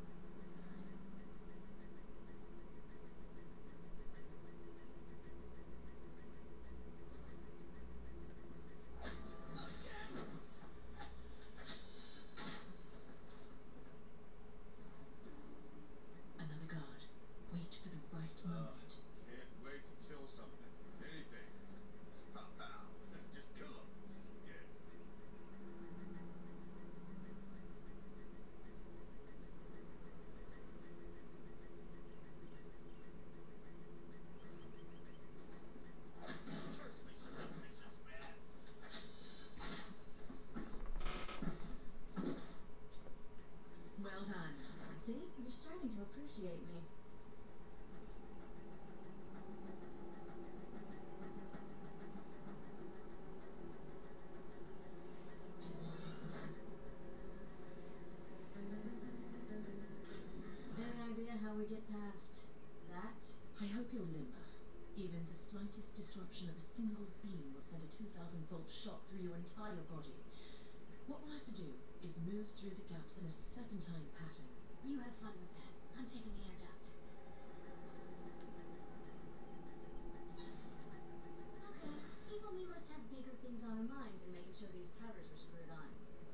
Another guard. Wait for the right Uh, moment. can't wait to kill something. Anything. Pow pow. Just kill him. Yeah. Curse me, shit, Texas, man. Well done. See? You're starting to appreciate me. Any idea how we get past that? I hope you're limber. Even the slightest disruption of a single beam will send a two thousand volt shock through your entire body. What we'll have to do is move through the gaps in a serpentine pattern. You have fun with that. I'm taking the air duct. Okay, evil me must have bigger things on her mind than making sure these covers are screwed on.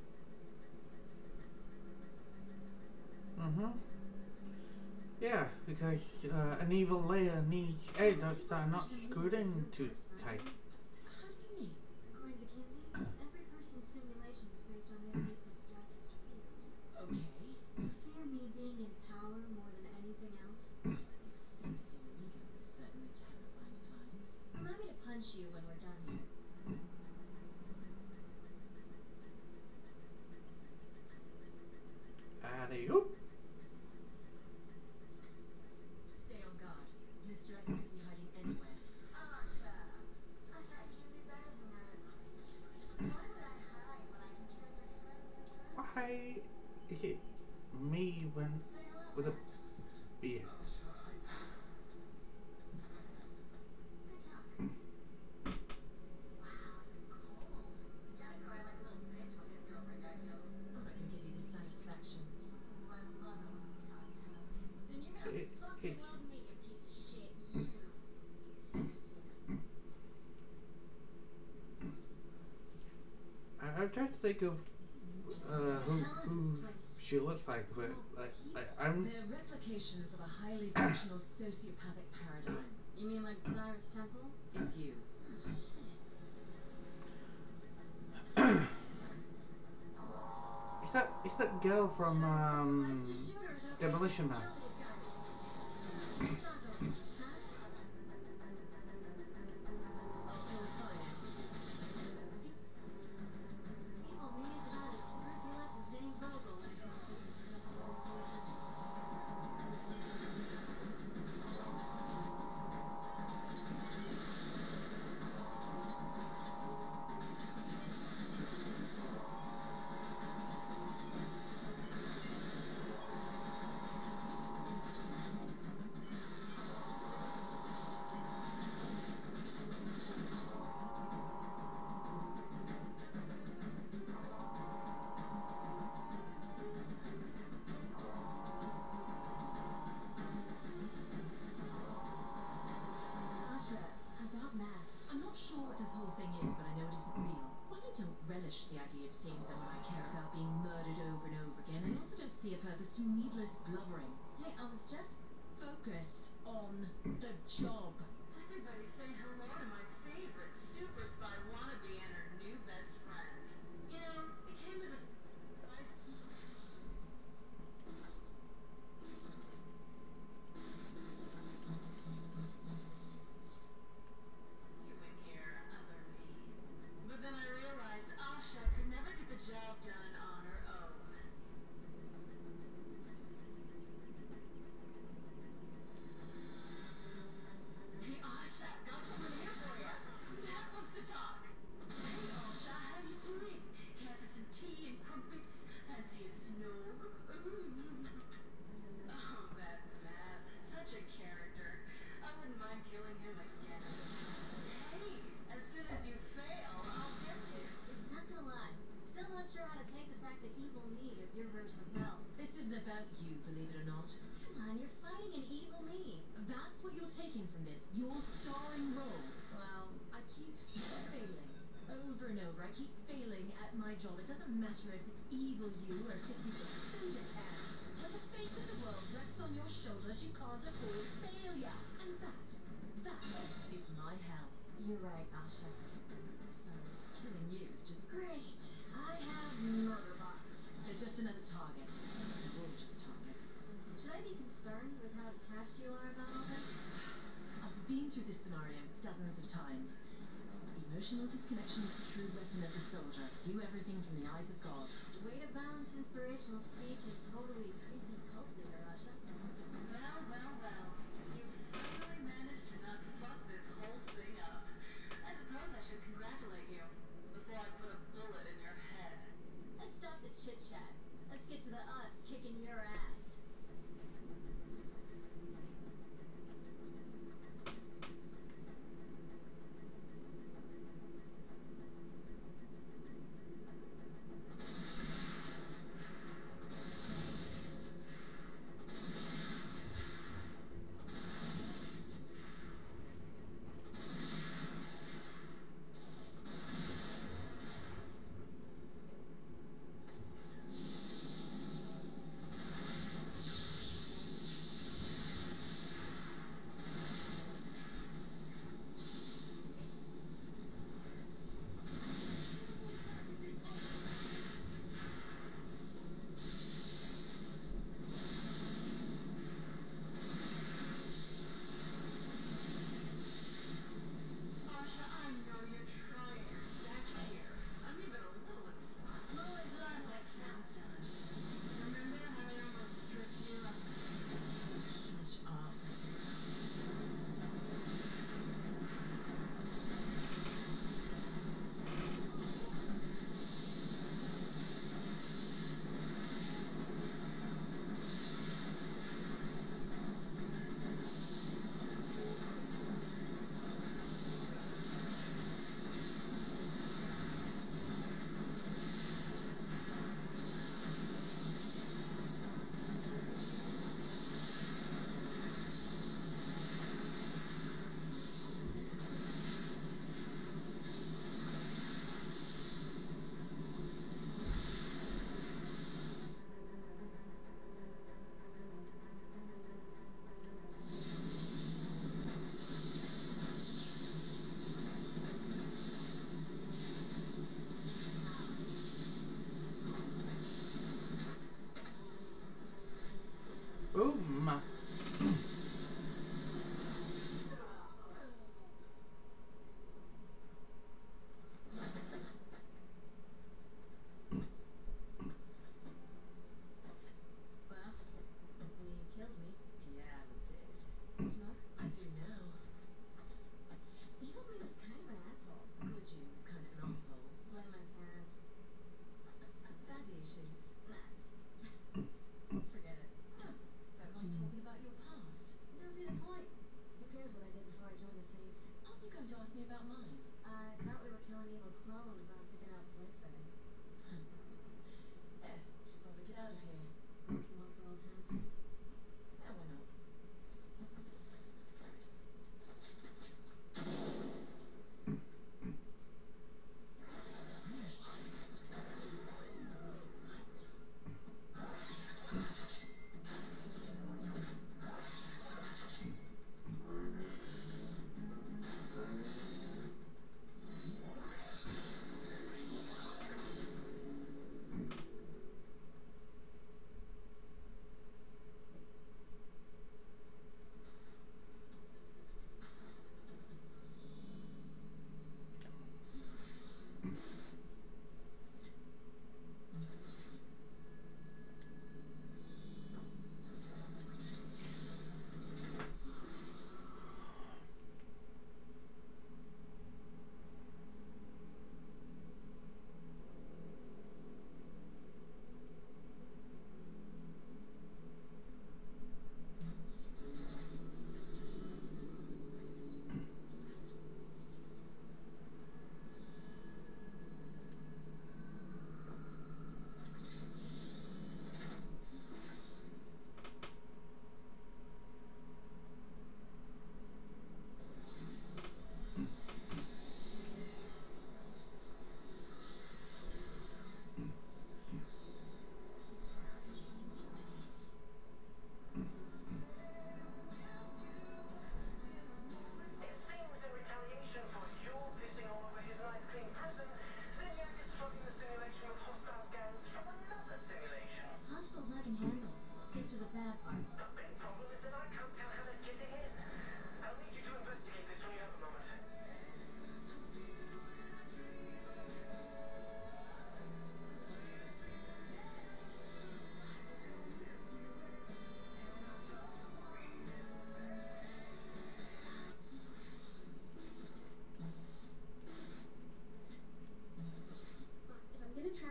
Mm-hmm. Yeah, because uh, an evil layer needs air ducts that are not screwed in too tight. How do you mean? According to Kinsey, every person's simulation is based on their deepest, darkest fears. Okay. You fear me being in power more than anything else? The extent of your ego is certainly terrifying at times. Remind me to punch you when we're done here. Alley-oop. Stay on guard. Mister X could be hiding anywhere. Asha, I thought you knew me better than that. Why would I hide when I can kill your friends in front of Why is it me when you? Say hello, with a man. beard? Good talk. Wow, you're cold. Johnny cried like a little bitch when his girlfriend got killed. I'm not gonna give you this satisfaction. Ooh, I love it when you talk tough. Then you're gonna It, fucking it's love me, you piece of shit. You. Seriously. I, I'm trying to think of uh, What the who hell is who this place? she looks like, but like, like I'm. They're replications of a highly functional sociopathic paradigm. You mean like Cyrus Temple? It's you. Oh, shit. Is that is that girl from Should I put the um, lights to shoot, or is it okay? Demolition Man? Kill these guys. Sako, son? Ultra's finest. See, Evil Me is about as scrupulous as Dane Vogel when it comes to these dreadful resources. Asha, about Matt. I'm not sure what this whole thing is, but I know it isn't real. While I don't relish the idea of seeing someone I care about being murdered over and over again, I also don't see a purpose to needless blubbering. Hey, I was just... Focus on the job. Everybody say hello to my favorite super spy wannabe and her new best friend. You know, it came as a surprise. You in here, other me. But then I realized Asha could never get the job done on her own. Hey, Asha, got someone here for ya. Matt wants to talk. Hey, Asha, how you doing? Can I have some tea and crumpets? Fancy a snog? Oh, that Matt. Such a character. I wouldn't mind killing him again. Hey, as soon as you fail, I'll get to. Not gonna lie. Still not sure how to take the fact that Evil Me is your version of hell. This isn't about you, believe it or not. Come on, you're fighting an Evil Me. That's what you're taking from this. Your starring role. Well, I keep failing. Over and over. I keep failing at my job. It doesn't matter if it's evil you or a fifty-foot soda can. When the fate of the world rests on your shoulders, you can't afford failure. And that, that is my hell. you're right, Asha. So, killing you is just great. I have murder bots. They're just another target. They're all just targets. Should I be concerned with how detached you are about all this? I've been through this scenario dozens of times. Emotional disconnection is the true weapon of the soldier. View everything from the eyes of God. Way to balance inspirational speech and totally creepy cult leader, Asha. Well, well, well. You finally managed to not fuck this whole thing up. I suppose I should congratulate you before I put a bullet in your head. Let's stop the chit-chat. Let's get to the us kicking your ass.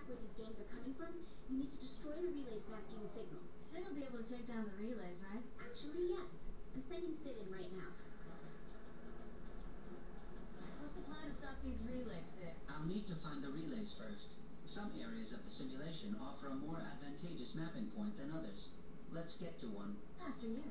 where these games are coming from, you need to destroy the relays masking the signal. Sid will be able to take down the relays, right? Actually, yes. I'm sending Sid in right now. What's the plan to stop these relays, Sid? I'll need to find the relays first. Some areas of the simulation offer a more advantageous mapping point than others. Let's get to one. After you.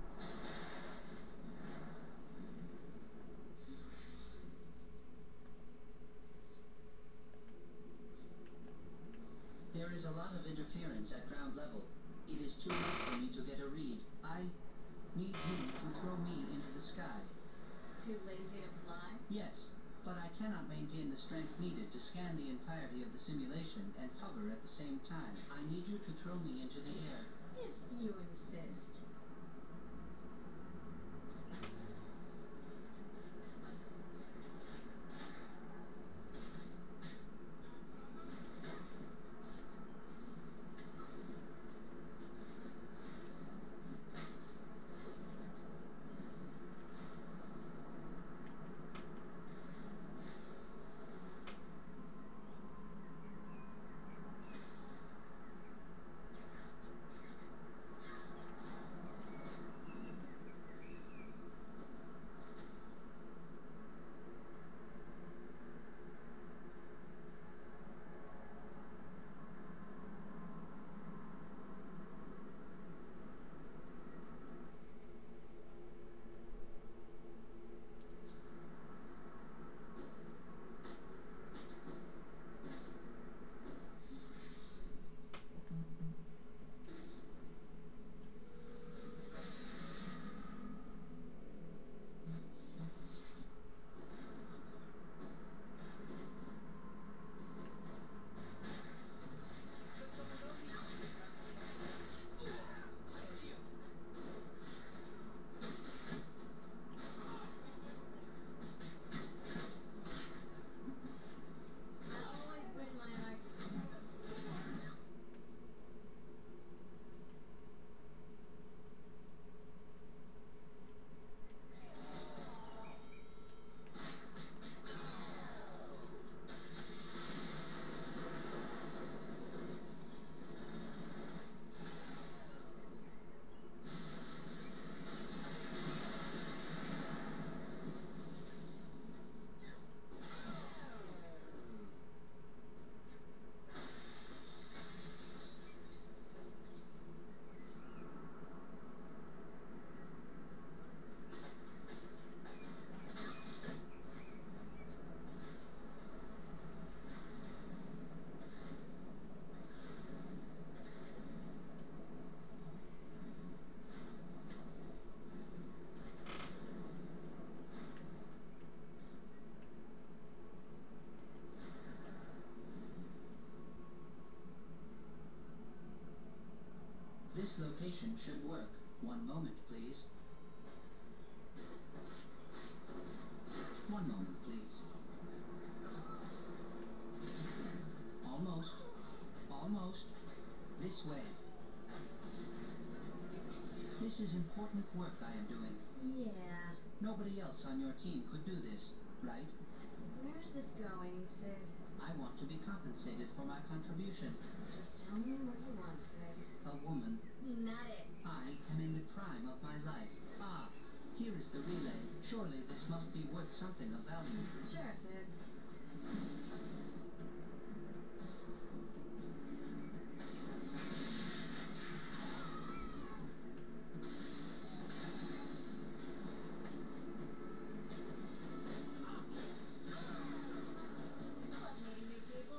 There is a lot of interference at ground level. It is too much for me to get a read. I need you to throw me into the sky. Too lazy to fly? Yes, but I cannot maintain the strength needed to scan the entirety of the simulation and hover at the same time. I need you to throw me into the air. If you insist. This location should work. One moment, please. One moment, please. Almost. Almost. This way. This is important work I am doing. Yeah. Nobody else on your team could do this, right? Where's this going, Sid? I want to be compensated for my contribution. Just tell me what you want, Sid. A woman. Not it. I am in the prime of my life. Ah, here is the relay. Surely this must be worth something of value. Sure, Sid. Love meeting new people.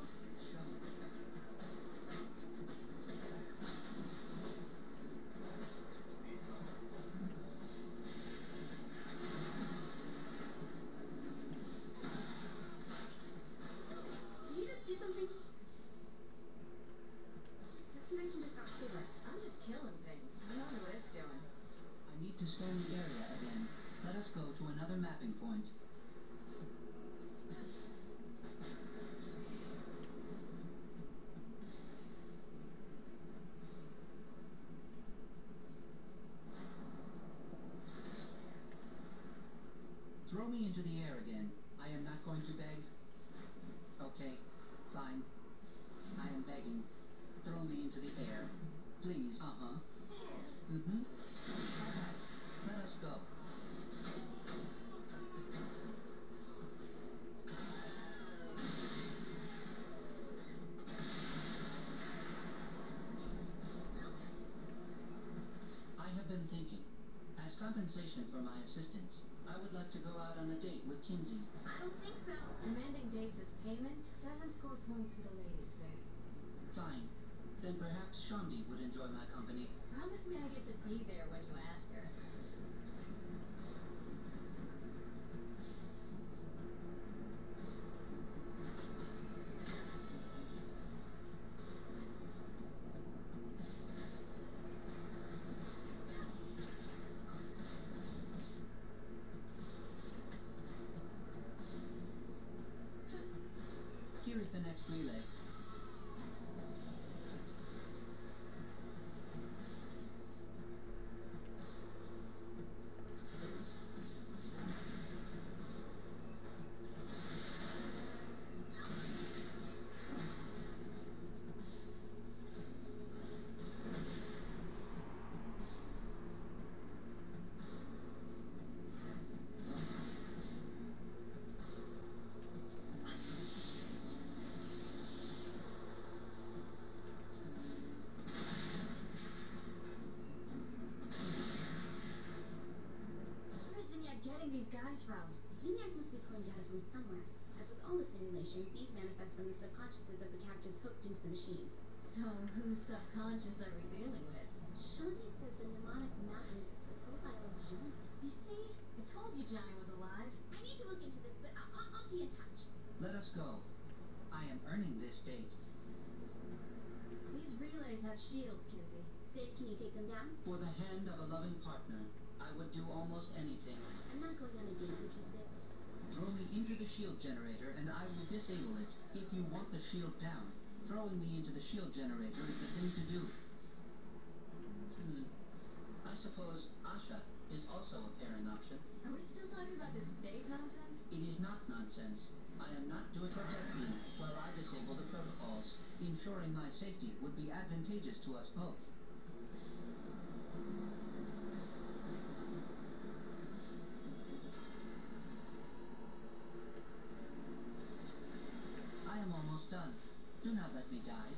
Did you just do something? This connection just got poor. I'm just killing things. I wonder what it's doing. I need to scan the area again. Let us go to another mapping point. Throw me into the air again. I am not going to beg. Okay, fine. I am into the air. Please. Uh-huh. Mm-hmm. All right. Let us go. I have been thinking. As compensation for my assistance, I would like to go out on a date with Kinsey. I don't think so. Demanding dates as payment doesn't score points for the ladies, Sid. Fine. Then perhaps Shondi would enjoy my company. Promise me I get to be there when you ask her. Here is the next relay. Where's Zinyak getting these guys from? Zinyak must be pulling data from somewhere. As with all the simulations, these manifest from the subconsciouses of the captives hooked into the machines. So, whose subconscious are we dealing with? Shondi says the mnemonic map fits the profile of Johnny. You see? I told you Johnny was alive. I need to look into this, but I'll, I'll, I'll be in touch. Let us go. I am earning this date. These relays have shields, Kinsey. Sid, can you take them down? For the hand of a loving partner, I would do almost anything. I'm not going on a date with you, Sid. Throw me into the shield generator and I will disable it. If you want the shield down, throwing me into the shield generator is the thing to do. Hmm. I suppose Asha is also a pairing option. Are we still talking about this date nonsense? It is not nonsense. I am not doing protect me while I disable the protocols. Ensuring my safety would be advantageous to us both. I am almost done. Do not let me die.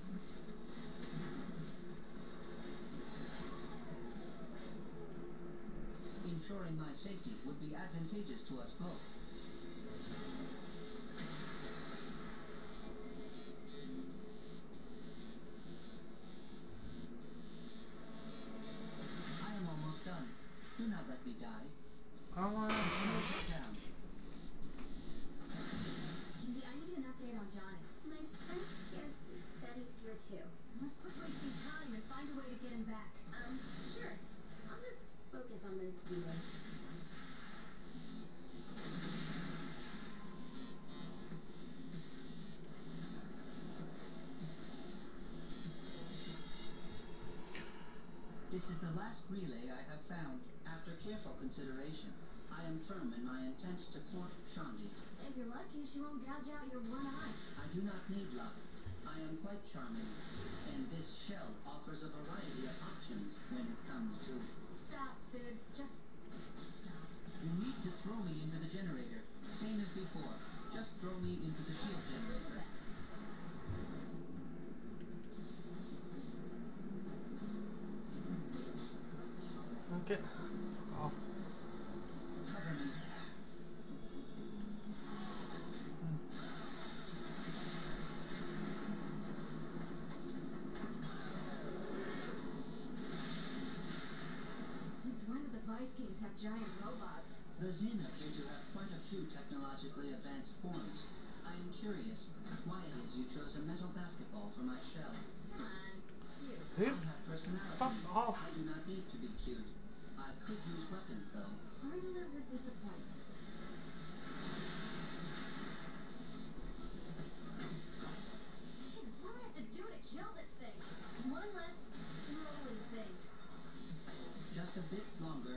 Ensuring my safety would be advantageous to us both. I am almost done. Do not let me die. Oh my The god. shields are down. Kinsey, I need an update on Johnny. My best guess is that he's here too. Let's quit wasting time and find a way to get him back. Um, sure. I'll just focus on those relays. This is the last relay I have found. After careful consideration, I am firm in my intent to court Shondi. If you're lucky, she won't gouge out your one eye. I do not need luck. I am quite charming. And this shell offers a variety of options when it comes to... Stop, Sid. Just stop. You need to throw me into the generator. Same as before. Just throw me into the shield Still the generator. best. Okay. Oh. Cover me. Since when do the Vice Kings have giant robots? The Zin appear to have quite a few technologically advanced forms. I am curious why it is you chose a metal basketball for my shell. Come on, it's cute. Who? I have personality. Fuck off. I do not need to be cute. I could use weapons, though. Learn to live with disappointments. Jesus, what do we have to do to kill this thing? One less rolling thing. Just a bit longer.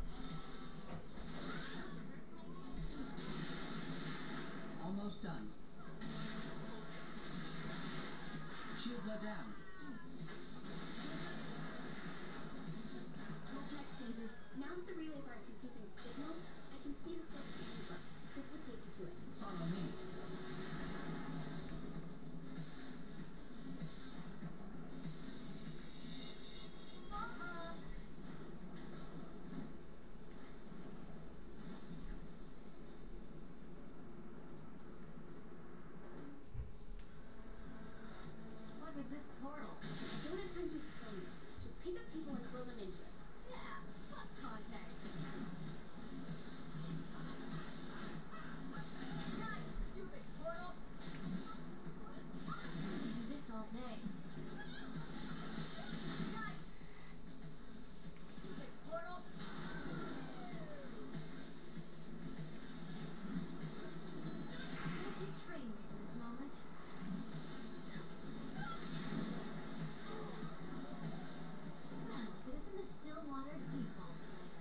Almost done. Shields are down. Now that the relays aren't confusing the signals, I can see the source of the reflux. Sid will take you to it. Follow me. What was this portal? I don't have time to explain this. Just pick up people and throw them into it. Yeah, fuck context. Die, you stupid portal! I can do this all day. Die! Stupid portal! Don't betray me for this moment. Well, if it isn't the Stillwater default player.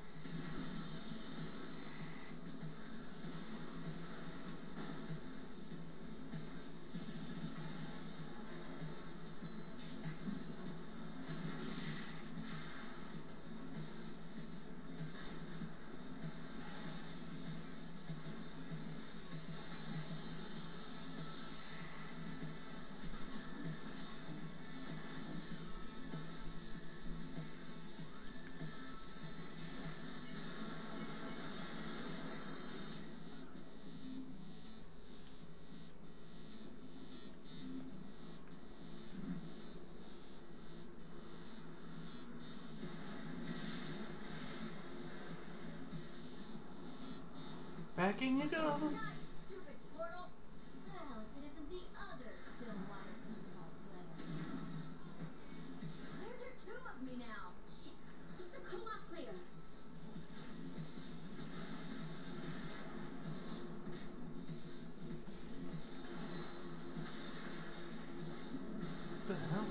Back in you go. Die, you stupid portal! Well, if it isn't the other Stillwater default player. Why are there two of me now? Shit. It's the co-op player. What the hell?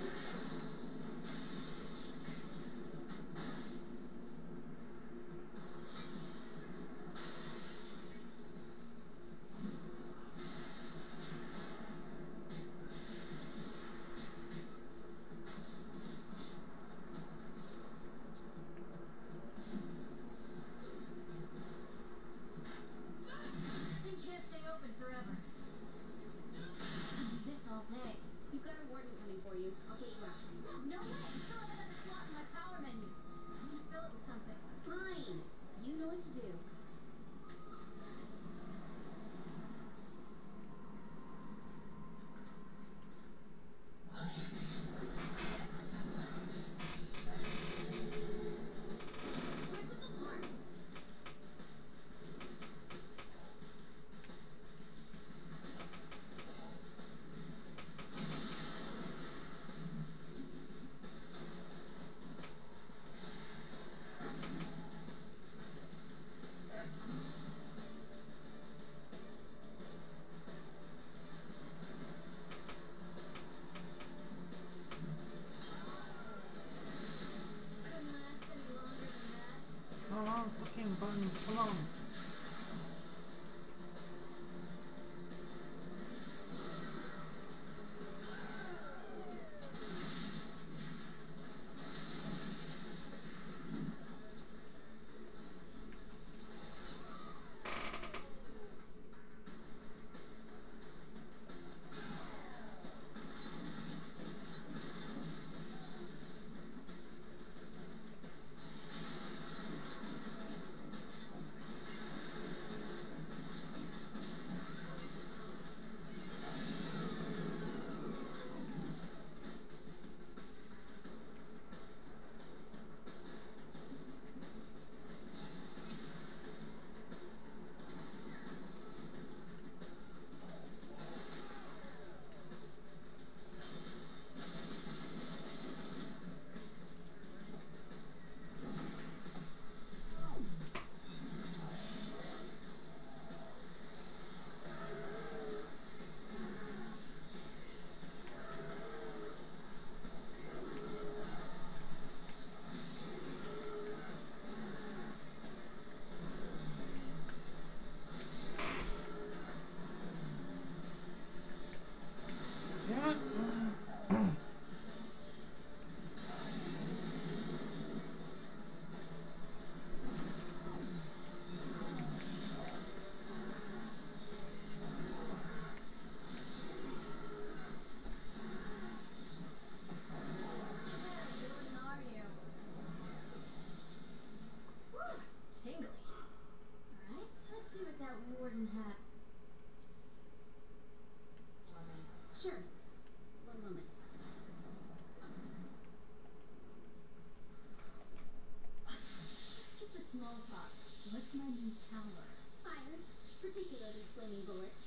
small talk. What's my new power? Fire, particularly flaming bullets.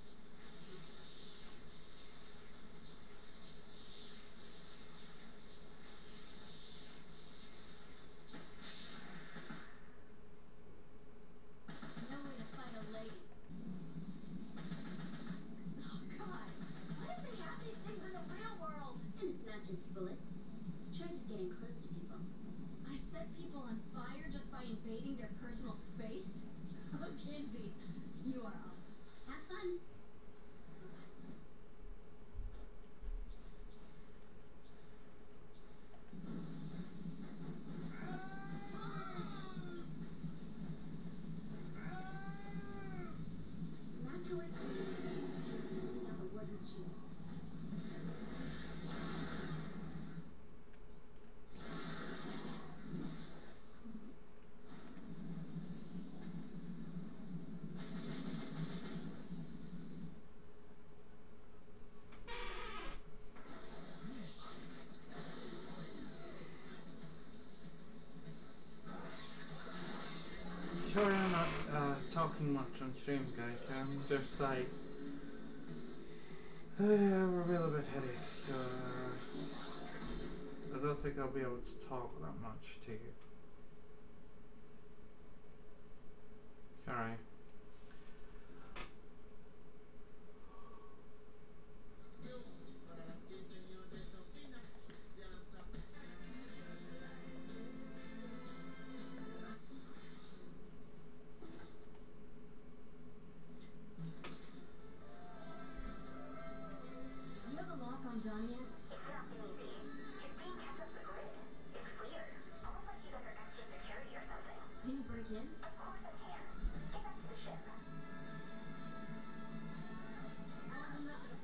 No way to fight a lady. Oh God! Why don't they have these things in the real world? And it's not just bullets. Try just getting close to people. I set people on fire just by invading their personal space? Oh, Kinsey, you are awesome. Have fun. That power is taking down the warden's shield. Sorry I'm not uh, talking much on stream, guys. I'm just like I have a little bit headache, so uh, I don't think I'll be able to talk that much to you. Sorry. You have a lock on Johnny yet? It's not been easy. He's being kept off the grid. It's weird. Almost like he's under extra security or something. Can you break in? Of course I can. Get back to the ship. I wasn't much of a...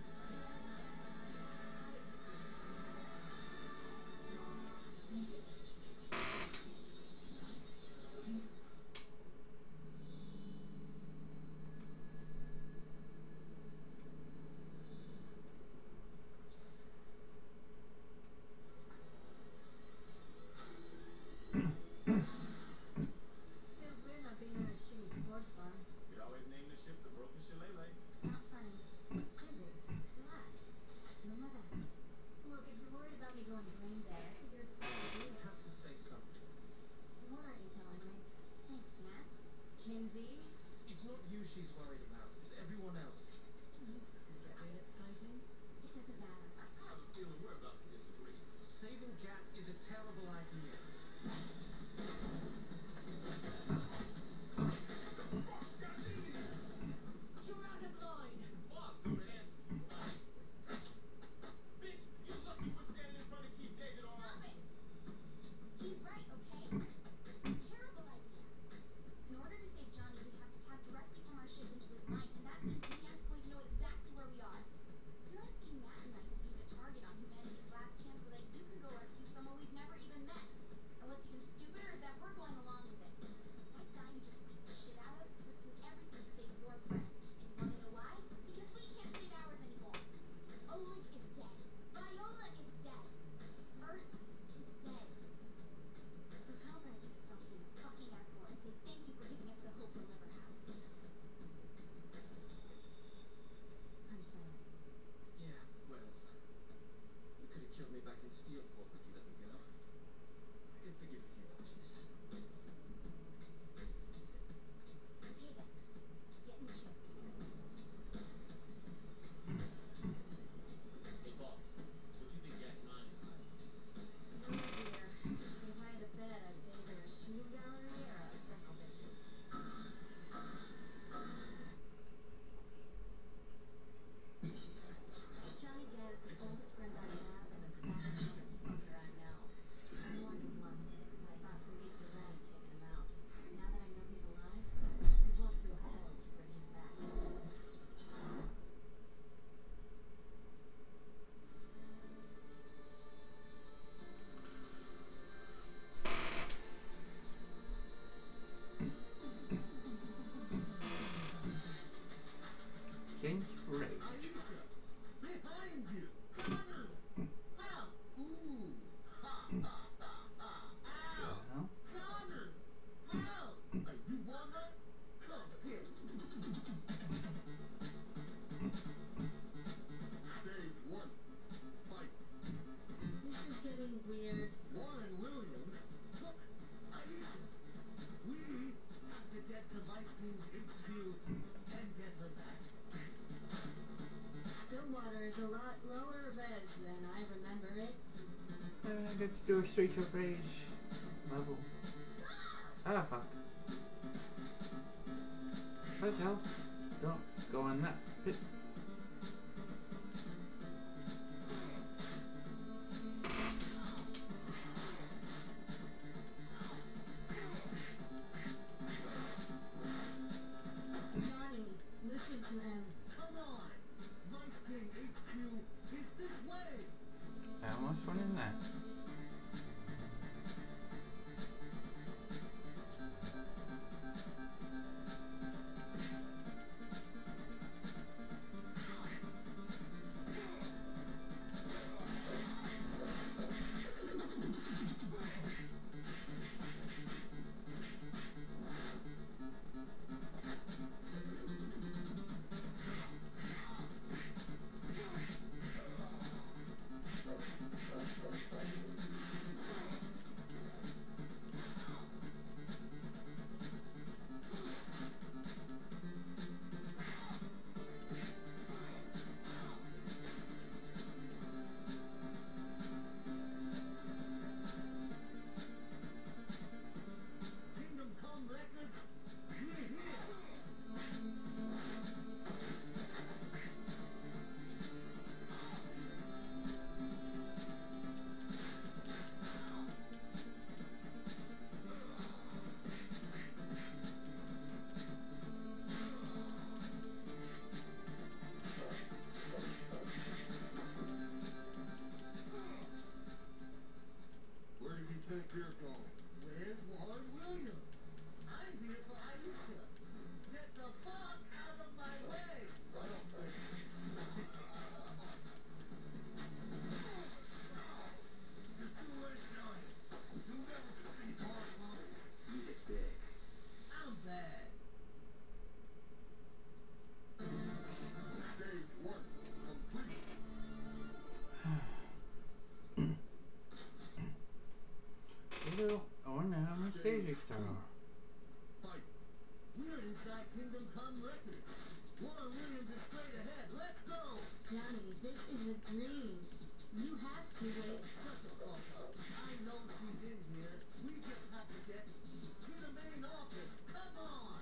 Feels weird not being at a shitty sports bar. You could always name the ship the Broken Shillelagh. Not funny. Kinsey, relax. Doing my best. Look, if you're worried about me going brain dead, I figure it's a good idea. You have to say something. What aren't you telling me? Thanks, Matt. Kinsey? It's not you she's worried about. It's everyone else. This is gonna get real exciting. It doesn't matter. I have a feeling we're about to disagree. Saving Gat is a terrible idea. Boss got me! You're out of line! The boss don't answer to you, huh? Bitch, you lucky we're standing in front of Keith David or... Stop it! He's right, okay? Terrible idea. In order to save Johnny, we have to tap directly from our ship into his mind, and that means Diaz is going to know exactly where we are. You're asking Matt and I to paint a target on humanity's last chance so that you can go rescue someone we've never even met. I get to do a Streets of Rage level. Ah, fuck. Let's help. Don't go in that pit. Johnny, listen to him. Come on. Vice King H Q is this way. I almost went in there. Kingdom Come Records, we're here. Where do you think you're going? Where's Warren Williams? I'm here for Aisha. Get the fuck out of my way! I don't think so. You're too late, Johnny. You'll never defeat Mark Williams. Eat a dick. I'm bad. Stage one complete. Hello. Oh no, my stage star. Fight. We're inside Kingdom Come Records. Warren Williams is straight ahead. Let's go! Johnny, this is a dream. You have to wait. Shut the fuck up. I know she's in here. We just have to get to the main office. Come on!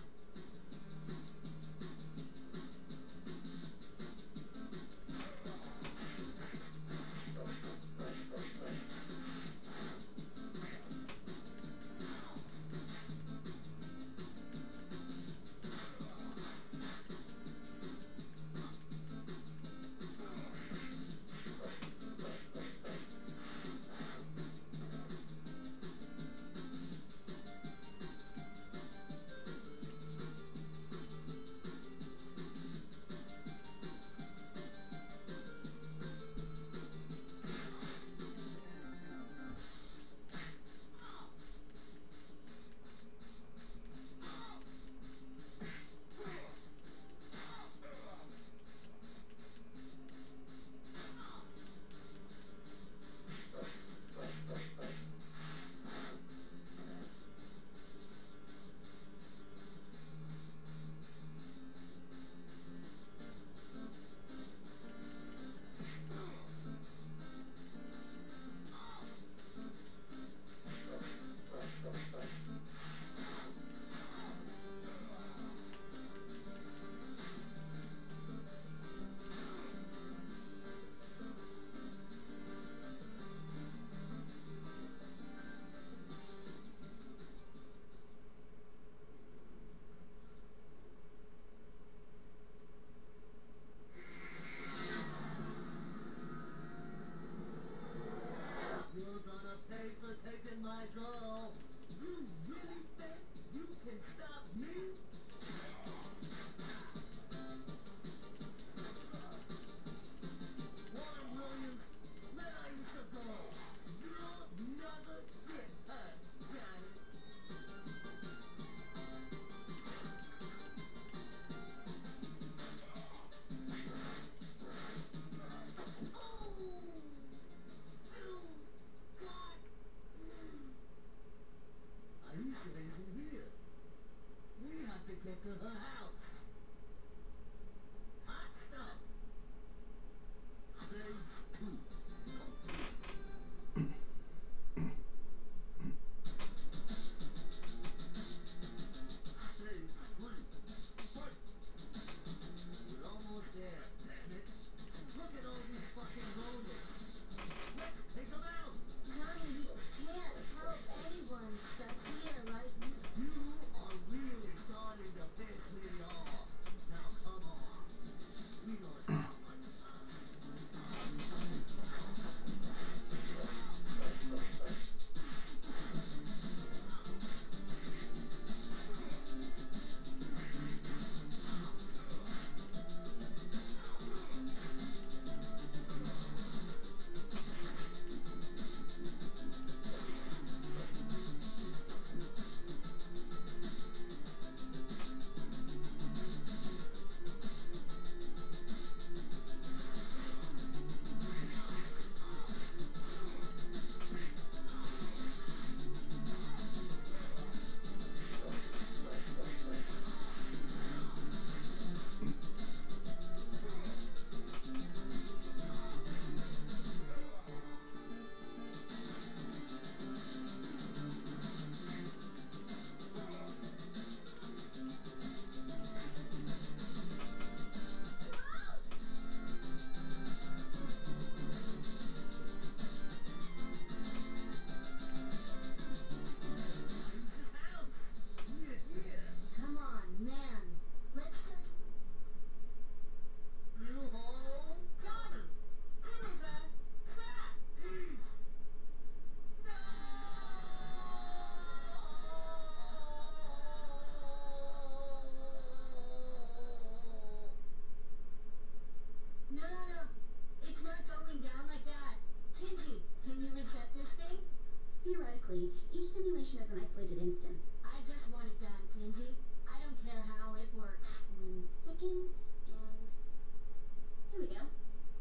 simulation is an isolated instance. I just want it done, Kenzie. I don't care how it works. One second, and here we go.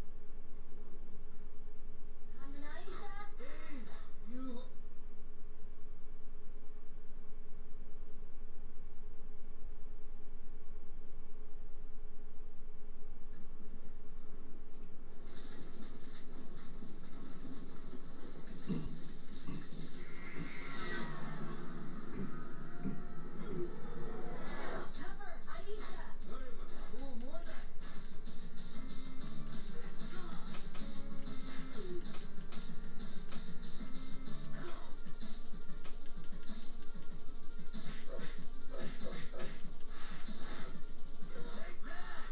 Aisha? Hey, you... Cover, Aisha! Nueva, oh, Mona! Take that!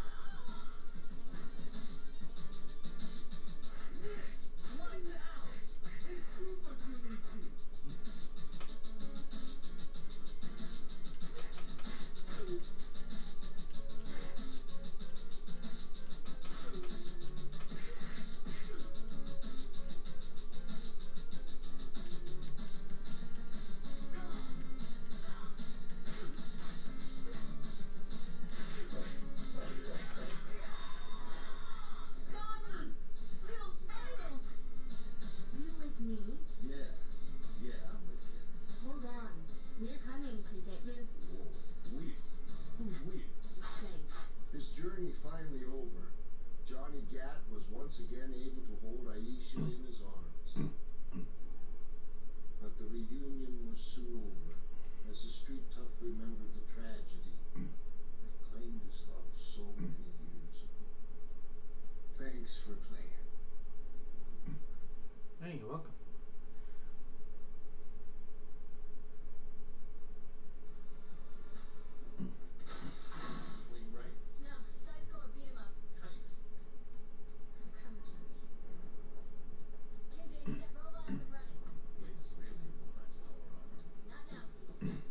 Nick, what now? It's Super Shinichi! Johnny! You failed! You with me? Yeah, yeah, I'm with you. Hold on. We're coming to get you. Whoa, we? Who's we? Thanks. His journey finally over. Johnny Gat was once again able to hold Aisha in his arms. But the reunion was soon over, as the street tough remembered the tragedy that claimed his love so many years ago. Thanks for playing. Hey, you're welcome. Swing right? No, side scroller beat him up. Nice. I'm coming, Johnny. Kenzie, I need that robot up and running. It's really robot power armor. Not now, please.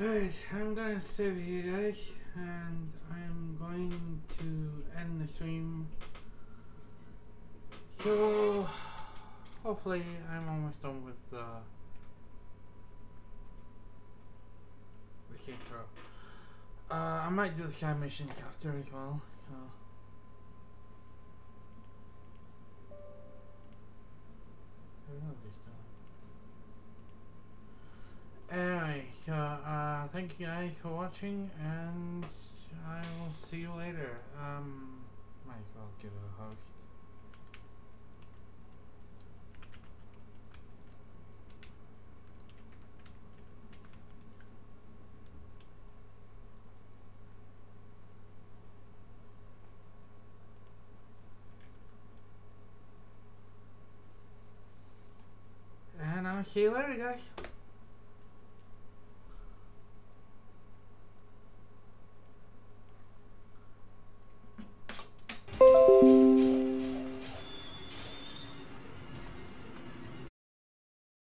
Alright, I'm gonna save you guys, and I'm going to end the stream. So, hopefully, I'm almost done with the uh, with the intro. Uh, I might do the side missions after as well. So. I don't know this time. Anyway, so uh, thank you guys for watching, and I will see you later. Um, might as well give it a host. And I'll see you later, guys.